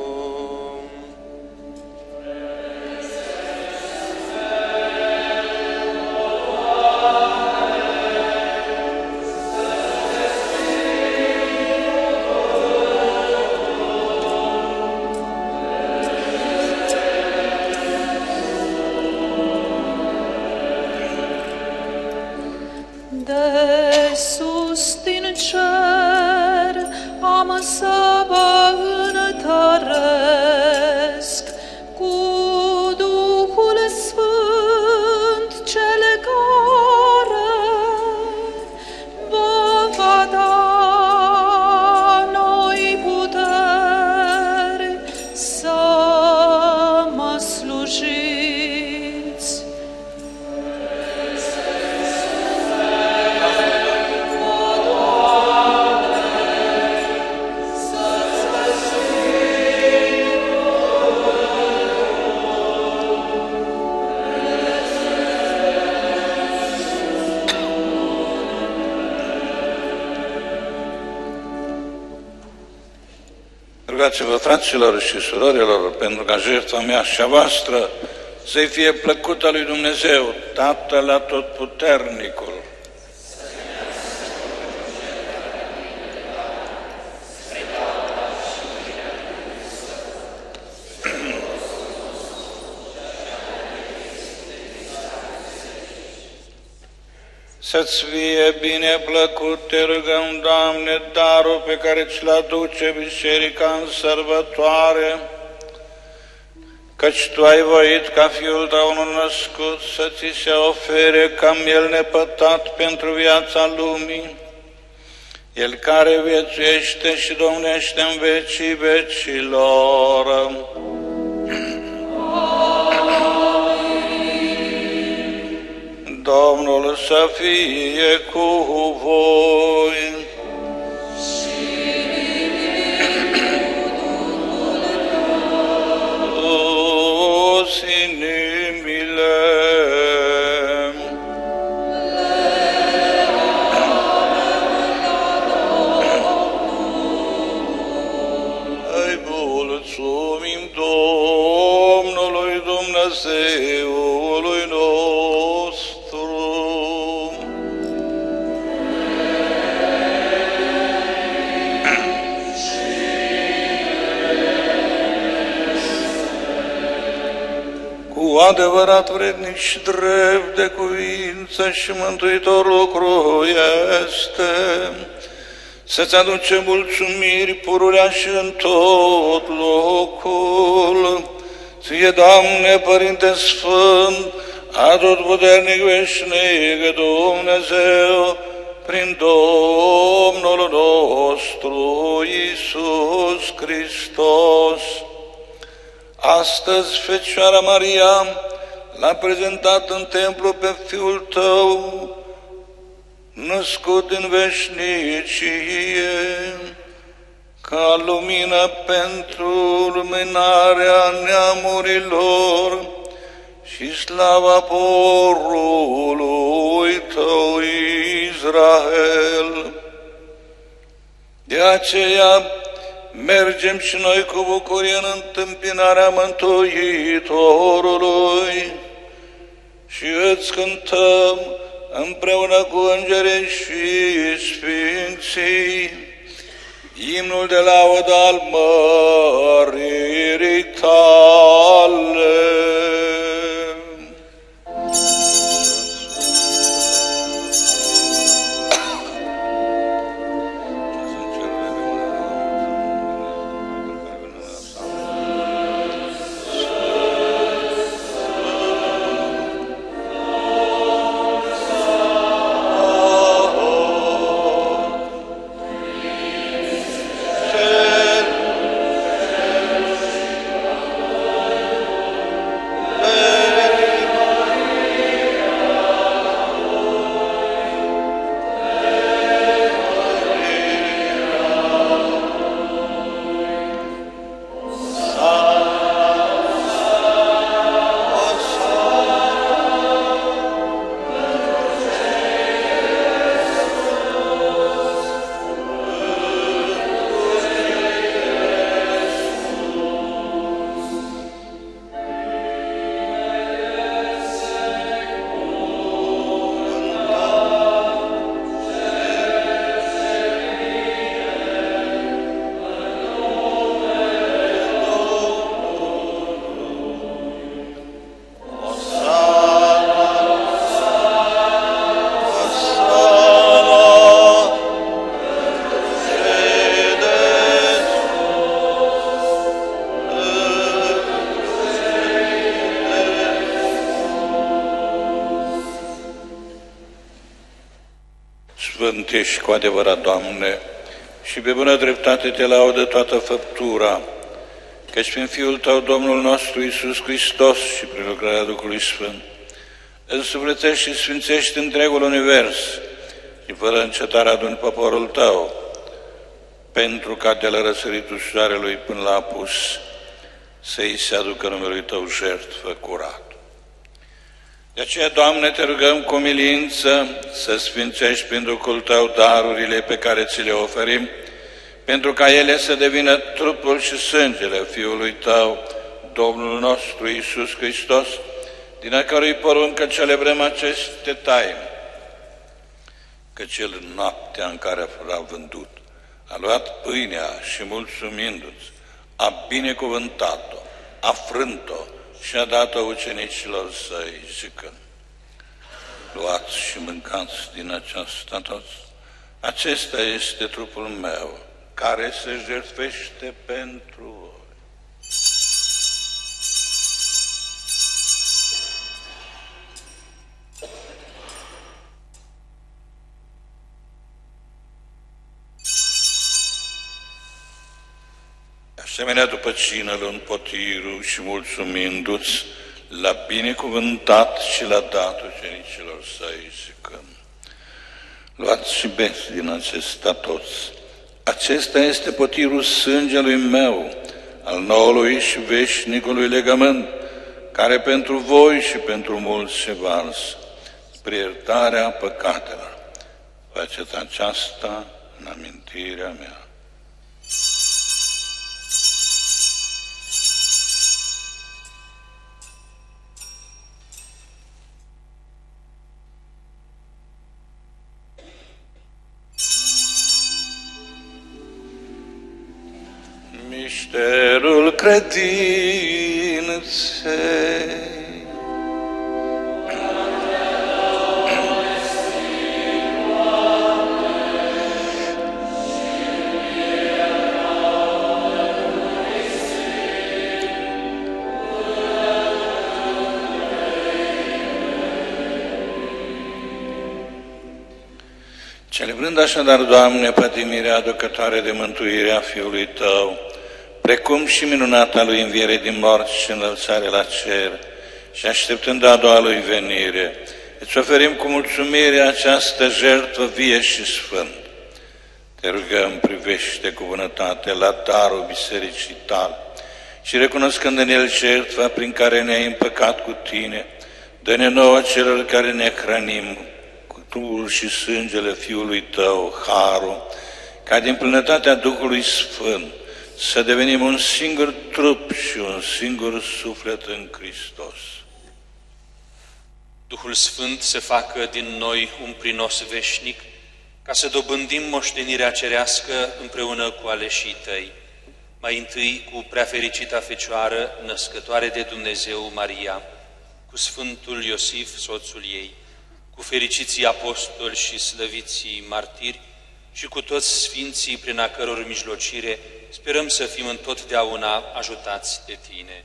De sus din cer am să vă întăresc cu Duhul Sfânt, cel care vă va da noi puteri să mă slujiți. Rugați-vă, fraților și surorilor, pentru ca jertfa mea și a voastră să-i fie plăcută lui Dumnezeu, Tatăl Atotputernicul. Să-ți fie bine plăcut, te rugăm, Doamne, darul pe care ți-l aduce Biserica în sărbătoare, căci Tu ai voit ca Fiul Tău unul născut să ți se ofere ca miel nepătat pentru viața lumii, El care viețuiește și domnește în vecii vecilor. Domnul să fie cu voi. Dus inimile. Îi mulțumim Domnului Dumnezeului nostru. adevărat vrednic și drept de cuvință și mântuitor lucru este să-ți aduce mulțumiri pururea și în tot locul. Ție, Doamne, Părinte Sfânt, atotputernic veșnic Dumnezeu, prin Domnul nostru Iisus Hristos. Astăzi, Fecioara Maria l-a prezentat în templu pe Fiul Tău, născut din veșnicie, ca lumină pentru luminarea neamurilor și slava poporului Tău Israel. De aceea mergem și noi cu bucurie în întâmpinarea Mântuitorului și îți cântăm împreună cu îngerii și sfinții imnul de laudă al măririi Tale. Sfânt ești cu adevărat, Doamne, și pe bună dreptate te laudă toată făptura, căci prin Fiul Tău, Domnul nostru Iisus Hristos, și prin lucrarea Duhului Sfânt, însuflețești și sfințești întregul univers și fără încetare aduni poporul Tău, pentru ca de la răsăritul soarelui până la apus să-i se aducă numelui Tău jertfă curat. De aceea, Doamne, te rugăm cu milință să sfințești prin Duhul Tău darurile pe care ți le oferim, pentru ca ele să devină trupul și sângele Fiului Tău, Domnul nostru Iisus Hristos, din a cărui poruncă celebrăm aceste taine. Căci El în noaptea în care a vândut, a luat pâinea și mulțumindu-ți, a binecuvântat-o, a frânt-o și a dat-o ucenicilor Săi, zicând: luați și mâncați din aceasta toți, acesta este trupul meu, care se jertfește pentru voi. Asemenea, după cină, luând potirul și mulțumindu-ți, l-a binecuvântat și l-a dat ucenicilor Săi, zicând: luați și beți din acesta toți, acesta este potirul sângelui meu, al noului și veșnicului legământ, care pentru voi și pentru mulți se varsă, spre iertarea păcatelor. Faceți aceasta în amintirea mea. Misterul credinței. Celebrând așadar, Doamne, pătimirea aducătoare de mântuire a Fiului Tău, precum și minunata Lui înviere din morți și înălțare la cer, și așteptând a doua Lui venire, îți oferim cu mulțumire această jertfă vie și sfântă. Te rugăm, privește cu bunătate la darul bisericii Tale și recunoscând în el jertfa prin care ne-ai împăcat cu Tine, dă-ne nouă celor care ne hrănim cu trupul și sângele Fiului Tău, harul, ca din plinătatea Duhului Sfânt să devenim un singur trup și un singur suflet în Hristos. Duhul Sfânt să facă din noi un prinos veșnic, ca să dobândim moștenirea cerească împreună cu aleșii Tăi, mai întâi cu preafericita Fecioară, născătoare de Dumnezeu Maria, cu Sfântul Iosif, soțul ei, cu fericiții apostoli și slăviții martiri și cu toți sfinții prin a căror mijlocire sperăm să fim întotdeauna ajutați de Tine.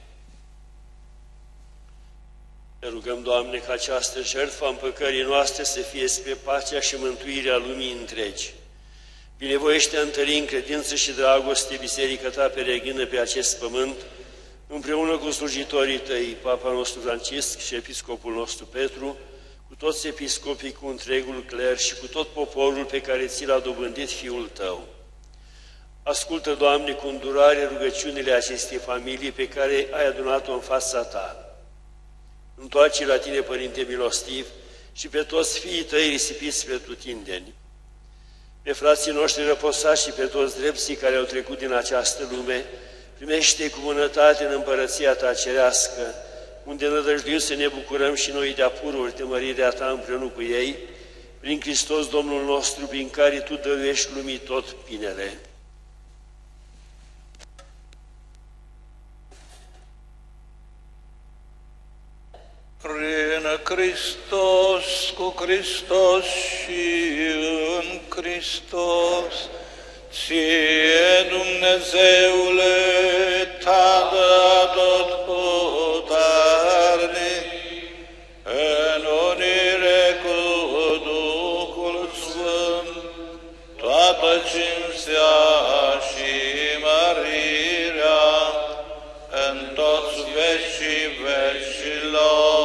Ne rugăm, Doamne, ca această jertfă a împăcării noastre să fie spre pacea și mântuirea lumii întregi. Binevoiește a întări în credință și dragoste Biserica Ta peregrină pe acest pământ, împreună cu slujitorii Tăi, Papa nostru Francisc și Episcopul nostru Petru, cu toți episcopii, cu întregul cler și cu tot poporul pe care ți l-a dobândit Fiul Tău. Ascultă, Doamne, cu îndurare rugăciunile acestei familii pe care ai adunat-o în fața Ta. Întoarce la Tine, Părinte milostiv, și pe toți fiii Tăi risipiți spre tutindeni. Pe frații noștri răposați și pe toți drepții care au trecut din această lume, primește cu bunătate în împărăția Ta cerească, unde nădăjduim să ne bucurăm și noi de apururi de mărirea Ta împreună cu ei, prin Hristos Domnul nostru, prin care Tu dăruiești lumii tot binele. Prin Hristos, cu Hristos și în Hristos, Ție, Dumnezeule, Tată atotputernic, în unire cu Duhul Sfânt, toată cinstea și mărirea în toți vecii vecilor.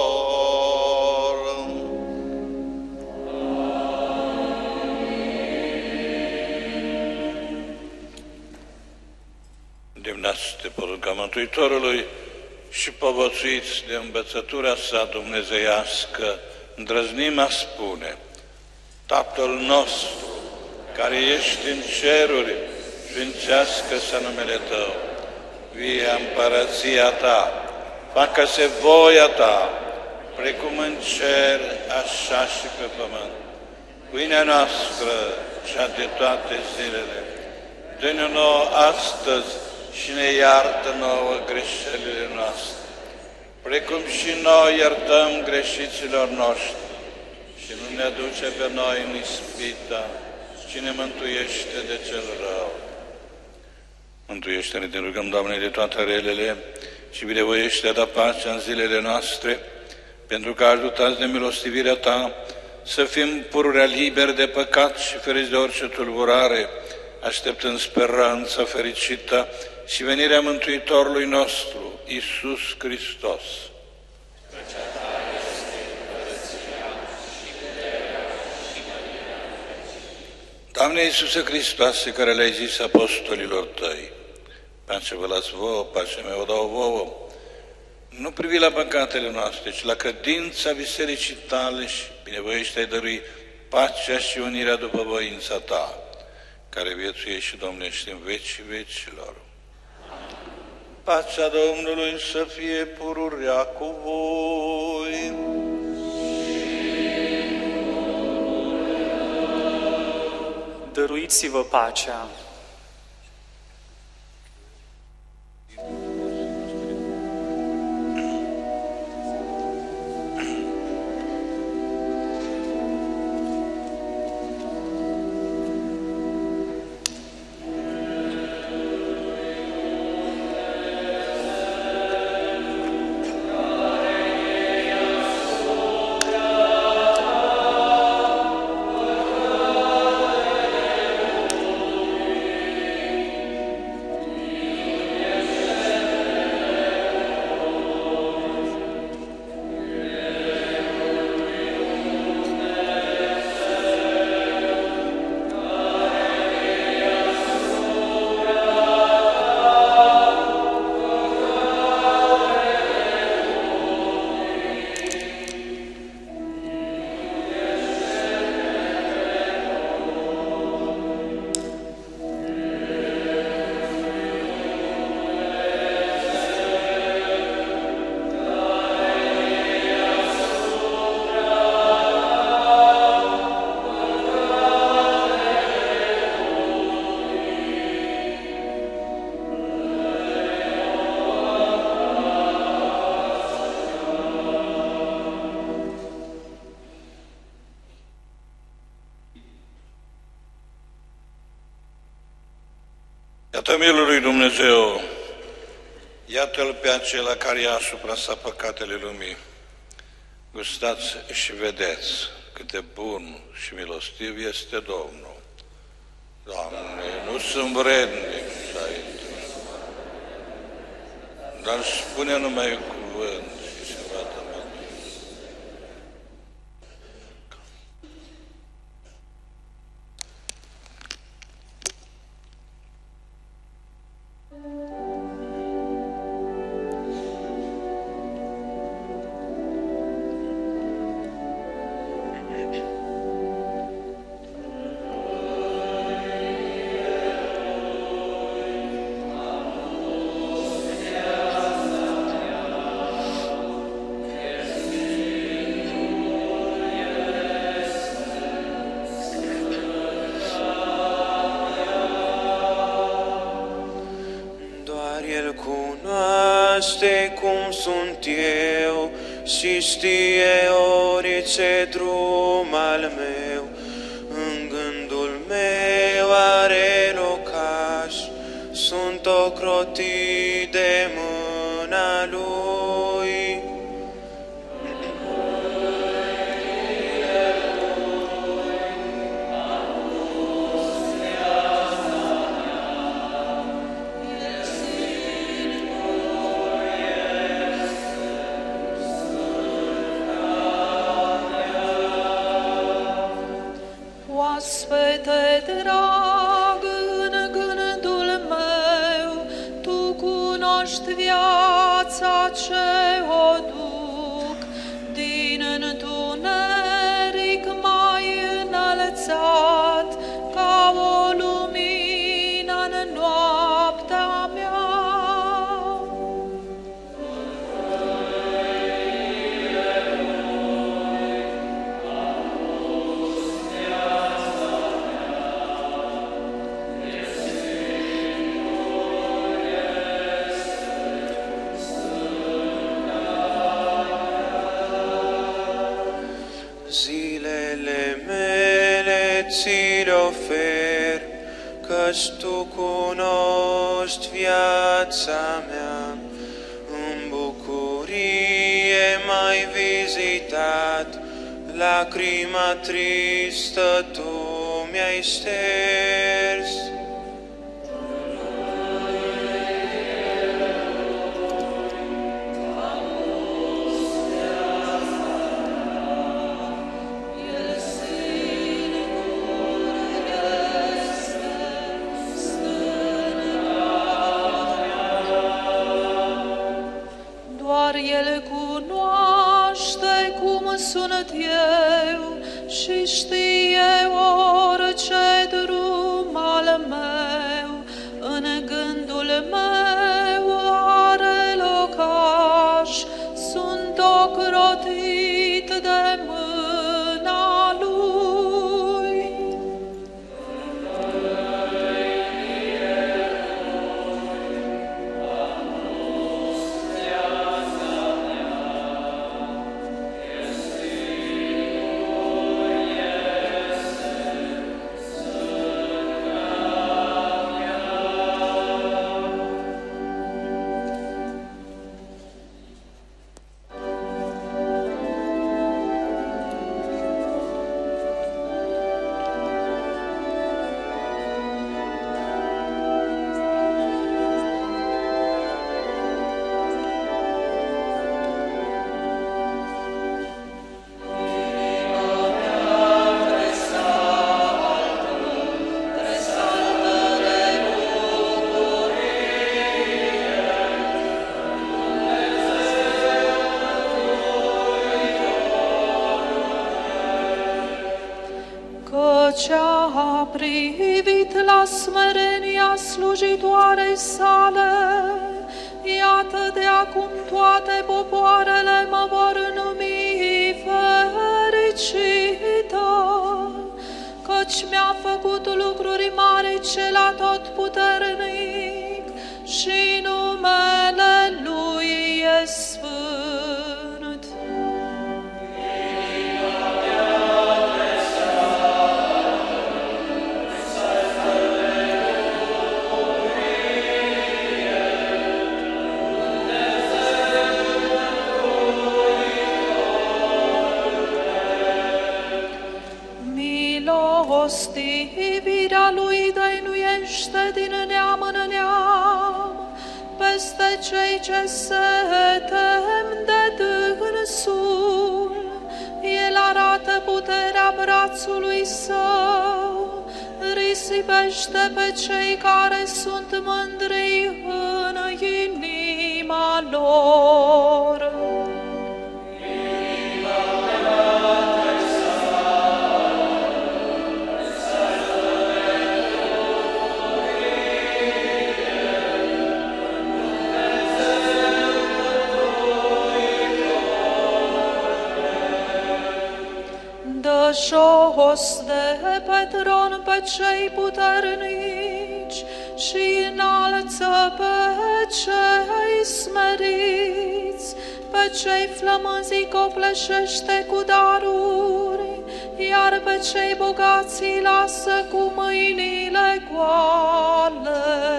Îndemnați de porunca Mântuitorului și povățuiți de învățătura sa dumnezeiască, îndrăznim a spune: Tatăl nostru, care ești în ceruri, sfințească-se numele Tău, vie împărăția Ta, facă-se voia Ta, precum în cer, așa și pe pământ. Pâinea noastră, cea de toate zilele, dă-ne nouă astăzi și ne iartă nouă greșelile noastre, precum și noi iertăm greșiților noștri. Și nu ne aduce pe noi în ispită, ci ne mântuiește de cel rău. Mântuiește-ne, te rugăm, Doamne, de toate relele și binevoiește a da pacea în zilele noastre, pentru că ajutați de milostivirea Ta să fim pururea liberi de păcat și feriți de orice tulburare, așteptând speranța fericită și venirea Mântuitorului nostru, Iisus Hristos. Doamne Iisuse Hristoase, care le-ai zis apostolilor Tăi, pace vă las vouă, pace mea o dau vouă, nu privi la păcatele noastre, ci la credința Bisericii Tale și binevoiește-ai dărui pacea și unirea după voința Ta, care viețuiește și domnește în vecii vecilor. Pacea Domnului să fie pururea cu voi. Dăruiți-vă pacea. Iată milul lui Dumnezeu, iată-L pe acela care ia asupra sa păcatele lumii. Gustați și vedeți cât de bun și milostiv este Domnul. Doamne, nu sunt vrednic să ai, dar spune numai cuvânt și se va tămădui. Cum sunt eu și știe orice drum al meu, în gândul meu are locaș, sunt ocrotit de mâna Lui. Oaspete drag în gândul meu, Tu cunoști viața ce o duc, din întuneric mai înălțat, ca o lumină în noaptea mea. Ți le ofer, căci Tu cunoști viața mea. În bucurie m-ai vizitat, lacrima tristă Tu mi-ai șters. El cunoaște cum sunt eu și știe orice drum al meu. În gândul meu are locaș, sunt ocrotit de mâna Lui. Ce-a privit la smerenia slujitoarei sale, iată de acum toate popoarele mă vor numi fericită, căci mi-a făcut lucruri mari cel atotputernic și numele Lui e sfânt. Thank you. Milostivirea lui dăinuiește din neam în neam peste cei ce se tem de dânsul. El arată puterea brațului său, risipește pe cei care sunt mândri în inima lor. Dă jos de pe tron pe cei puternici și înalță pe cei smeriți, pe cei flămânzi copleșește cu daruri, iar pe cei bogați îi lasă cu mâinile goale.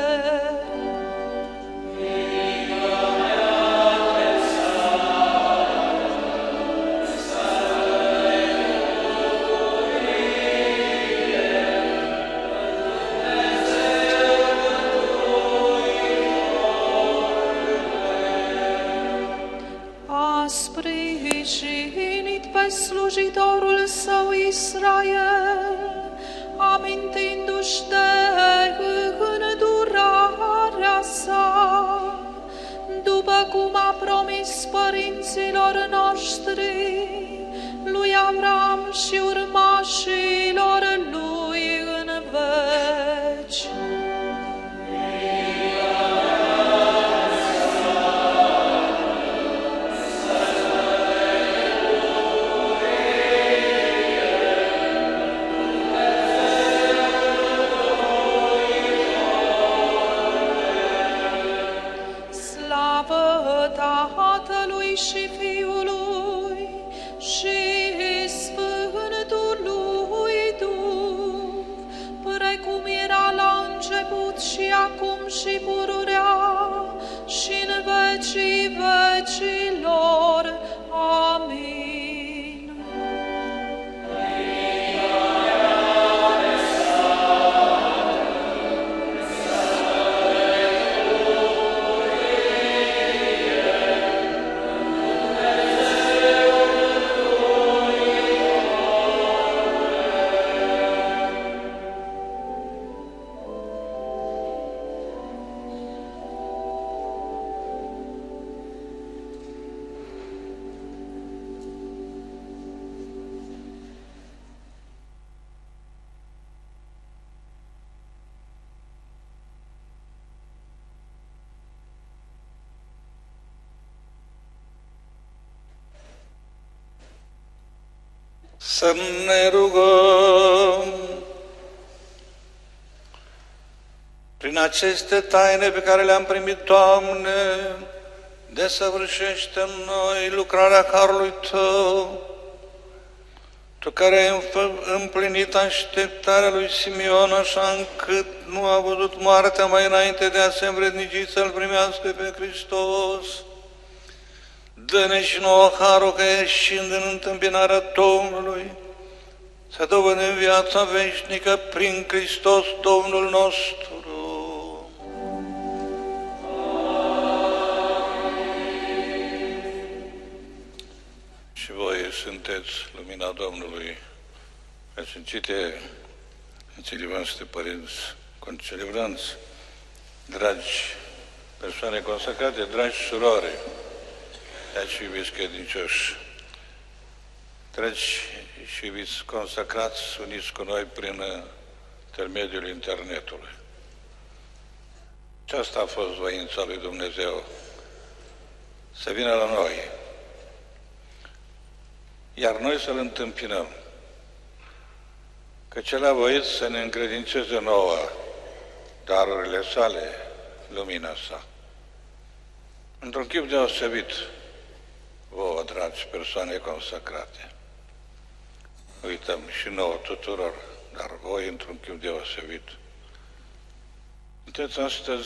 Sprijinit pe slujitorul său Israel, amintindu-și de îndurarea sa, după cum a promis părinților noștri, lui Avram și urmașilor lui în veci. Tatălui și Fiului și Sfântului Duh, precum era la început și acum și pururea și în vecii vecilor. Amin. Să ne rugăm. Prin aceste taine pe care le-am primit, Doamne, desăvârșește în noi lucrarea Harului Tău, Tu care ai împlinit așteptarea lui Simeon, așa încât nu a văzut moartea mai înainte de a se învrednici să-L primească pe Hristos. Dă-ne și nouă harul că, ieșind în întâmpinarea Domnului, să dobândim viața veșnică prin Hristos Domnul nostru. Și voi sunteți lumina Domnului, preasfințite Sfinții voastre părinți, concelebranți, dragi persoane consacrate, dragi surori, dragi și iubiți credincioși, dragi și iubiți consacrați, uniți cu noi prin intermediul internetului. Aceasta a fost voința lui Dumnezeu, să vină la noi, iar noi să-L întâmpinăm, că cel a voit să ne încredințeze nouă darurile sale, lumina sa. Într-un chip deosebit, vouă, dragi persoane consacrate, uităm și nouă tuturor, dar voi într-un chip deosebit, sunteți astăzi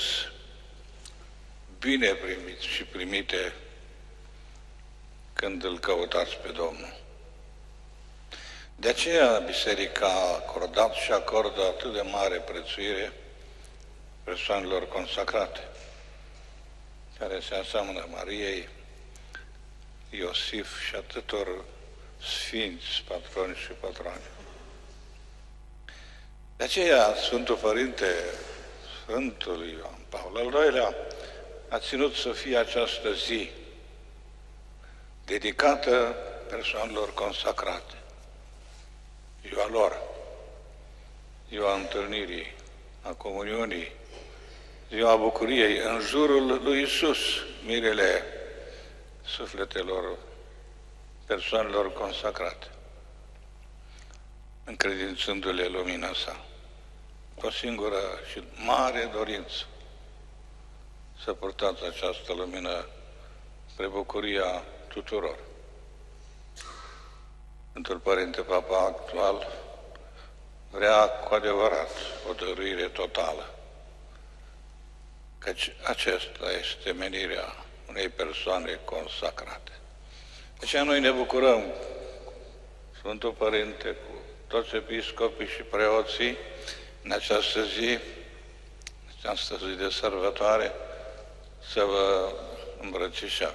bine primiți și primite când îl căutați pe Domnul. De aceea Biserica a acordat și acordă atât de mare prețuire persoanelor consacrate, care se aseamănă Mariei, Iosif și atâtor sfinți, patroni și patroane. De aceea Sfântul Părinte, Sfântul Ioan Paul al doilea, a ținut să fie această zi dedicată persoanelor consacrate, ziua lor, ziua întâlnirii, a comuniunii, ziua bucuriei în jurul lui Iisus, mirele sufletelor persoanelor consacrate, încredințându-le lumina sa. O singură și mare dorință, să purtați această lumină spre bucuria tuturor. Sfântul Părinte Papa actual vrea cu adevărat o dăruire totală, căci acesta este menirea unei persoane consacrate. De aceea noi ne bucurăm, Sfântul Părinte, cu toți episcopii și preoții, în această zi, în această zi de sărbătoare, să vă îmbrățișăm,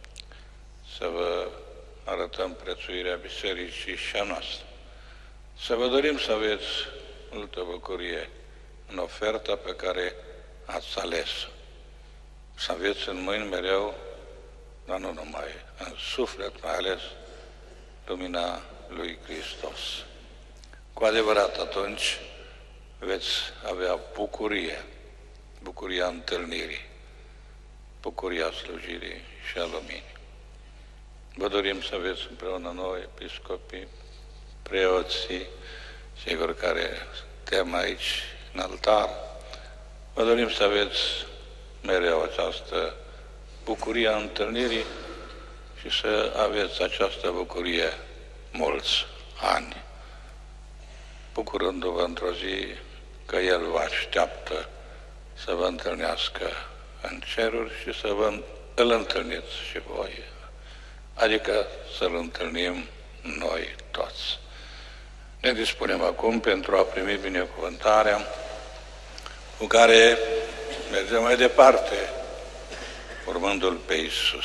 să vă arătăm prețuirea Bisericii și a noastră. Să vă dorim să aveți multă bucurie în oferta pe care ați ales-o. Să aveți în mâini mereu, dar nu numai, în suflet mai ales, lumina lui Hristos. Cu adevărat atunci veți avea bucurie, bucuria întâlnirii, bucuria slujirii și a luminii. Vă dorim să aveți împreună noi, episcopii, preoții, sigur care suntem aici în altar, vă dorim să aveți mereu această bucurie a întâlnirii și să aveți această bucurie mulți ani, bucurându-vă într-o zi că El vă așteaptă să vă întâlnească în ceruri și să vă, îl întâlniți și voi, adică să-L întâlnim noi toți. Ne dispunem acum pentru a primi binecuvântarea cu care mergem mai departe, urmându-L pe Iisus.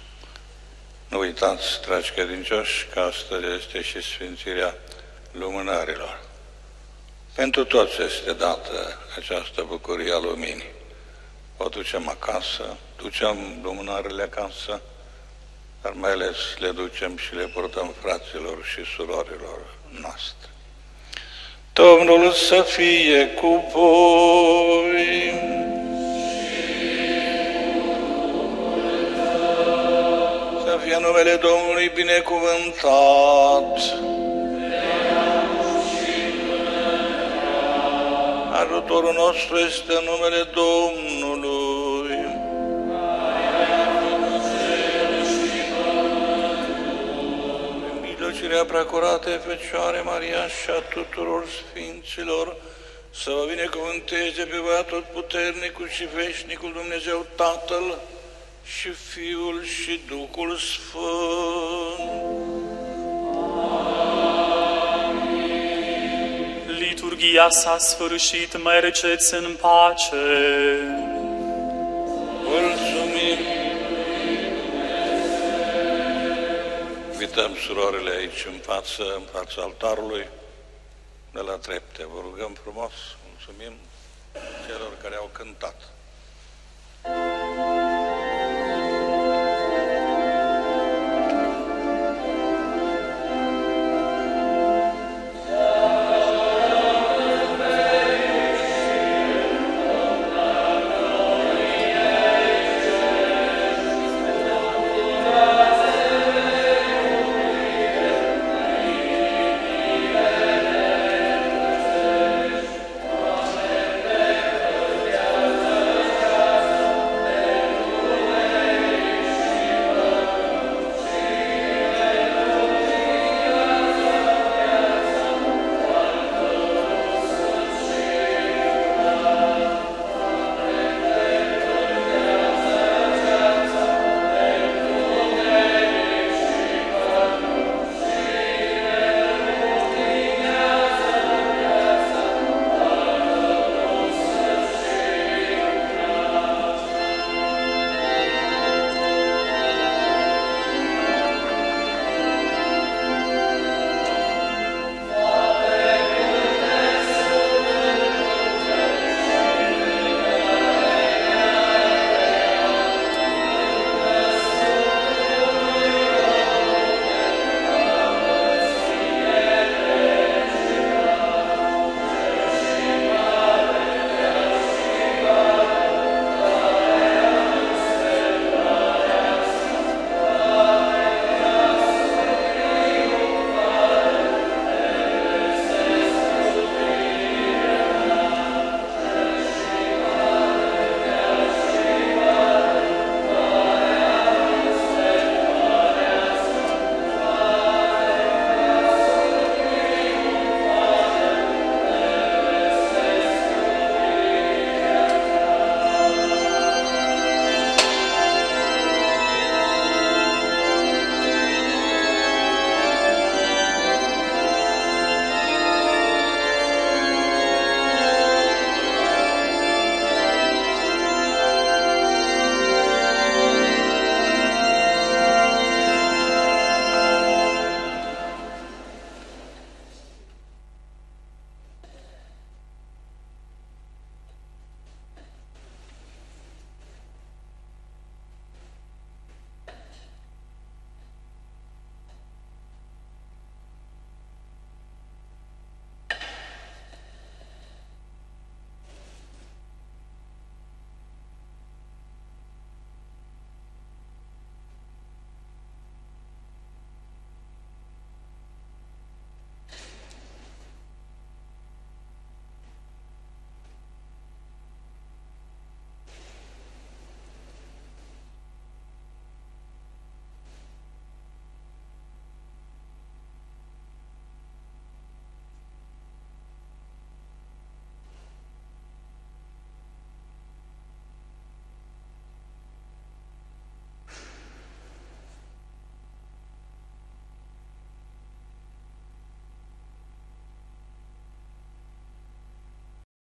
Nu uitați, dragi credincioși, că astăzi este și Sfințirea Lumânărilor. Pentru toți este dată această bucurie a luminii. O ducem acasă, ducem lumânările acasă, dar mai ales le ducem și le purtăm fraților și surorilor noastre. Domnul să fie cu voi! Să fie numele Domnului binecuvântat! Ajutorul nostru este în numele Domnului. Mijlocirea preacurate Fecioare Maria și a tuturor Sfinților, să vă binecuvânteze pe voi Atotputernicul și Veșnicul Dumnezeu Tatăl și Fiul și Duhul Sfânt. Liturghia s-a sfârșit, mergeți în pace. Mulțumim! Invităm surorile aici în față, în fața altarului, de la trepte. Vă rugăm frumos, mulțumim celor care au cântat.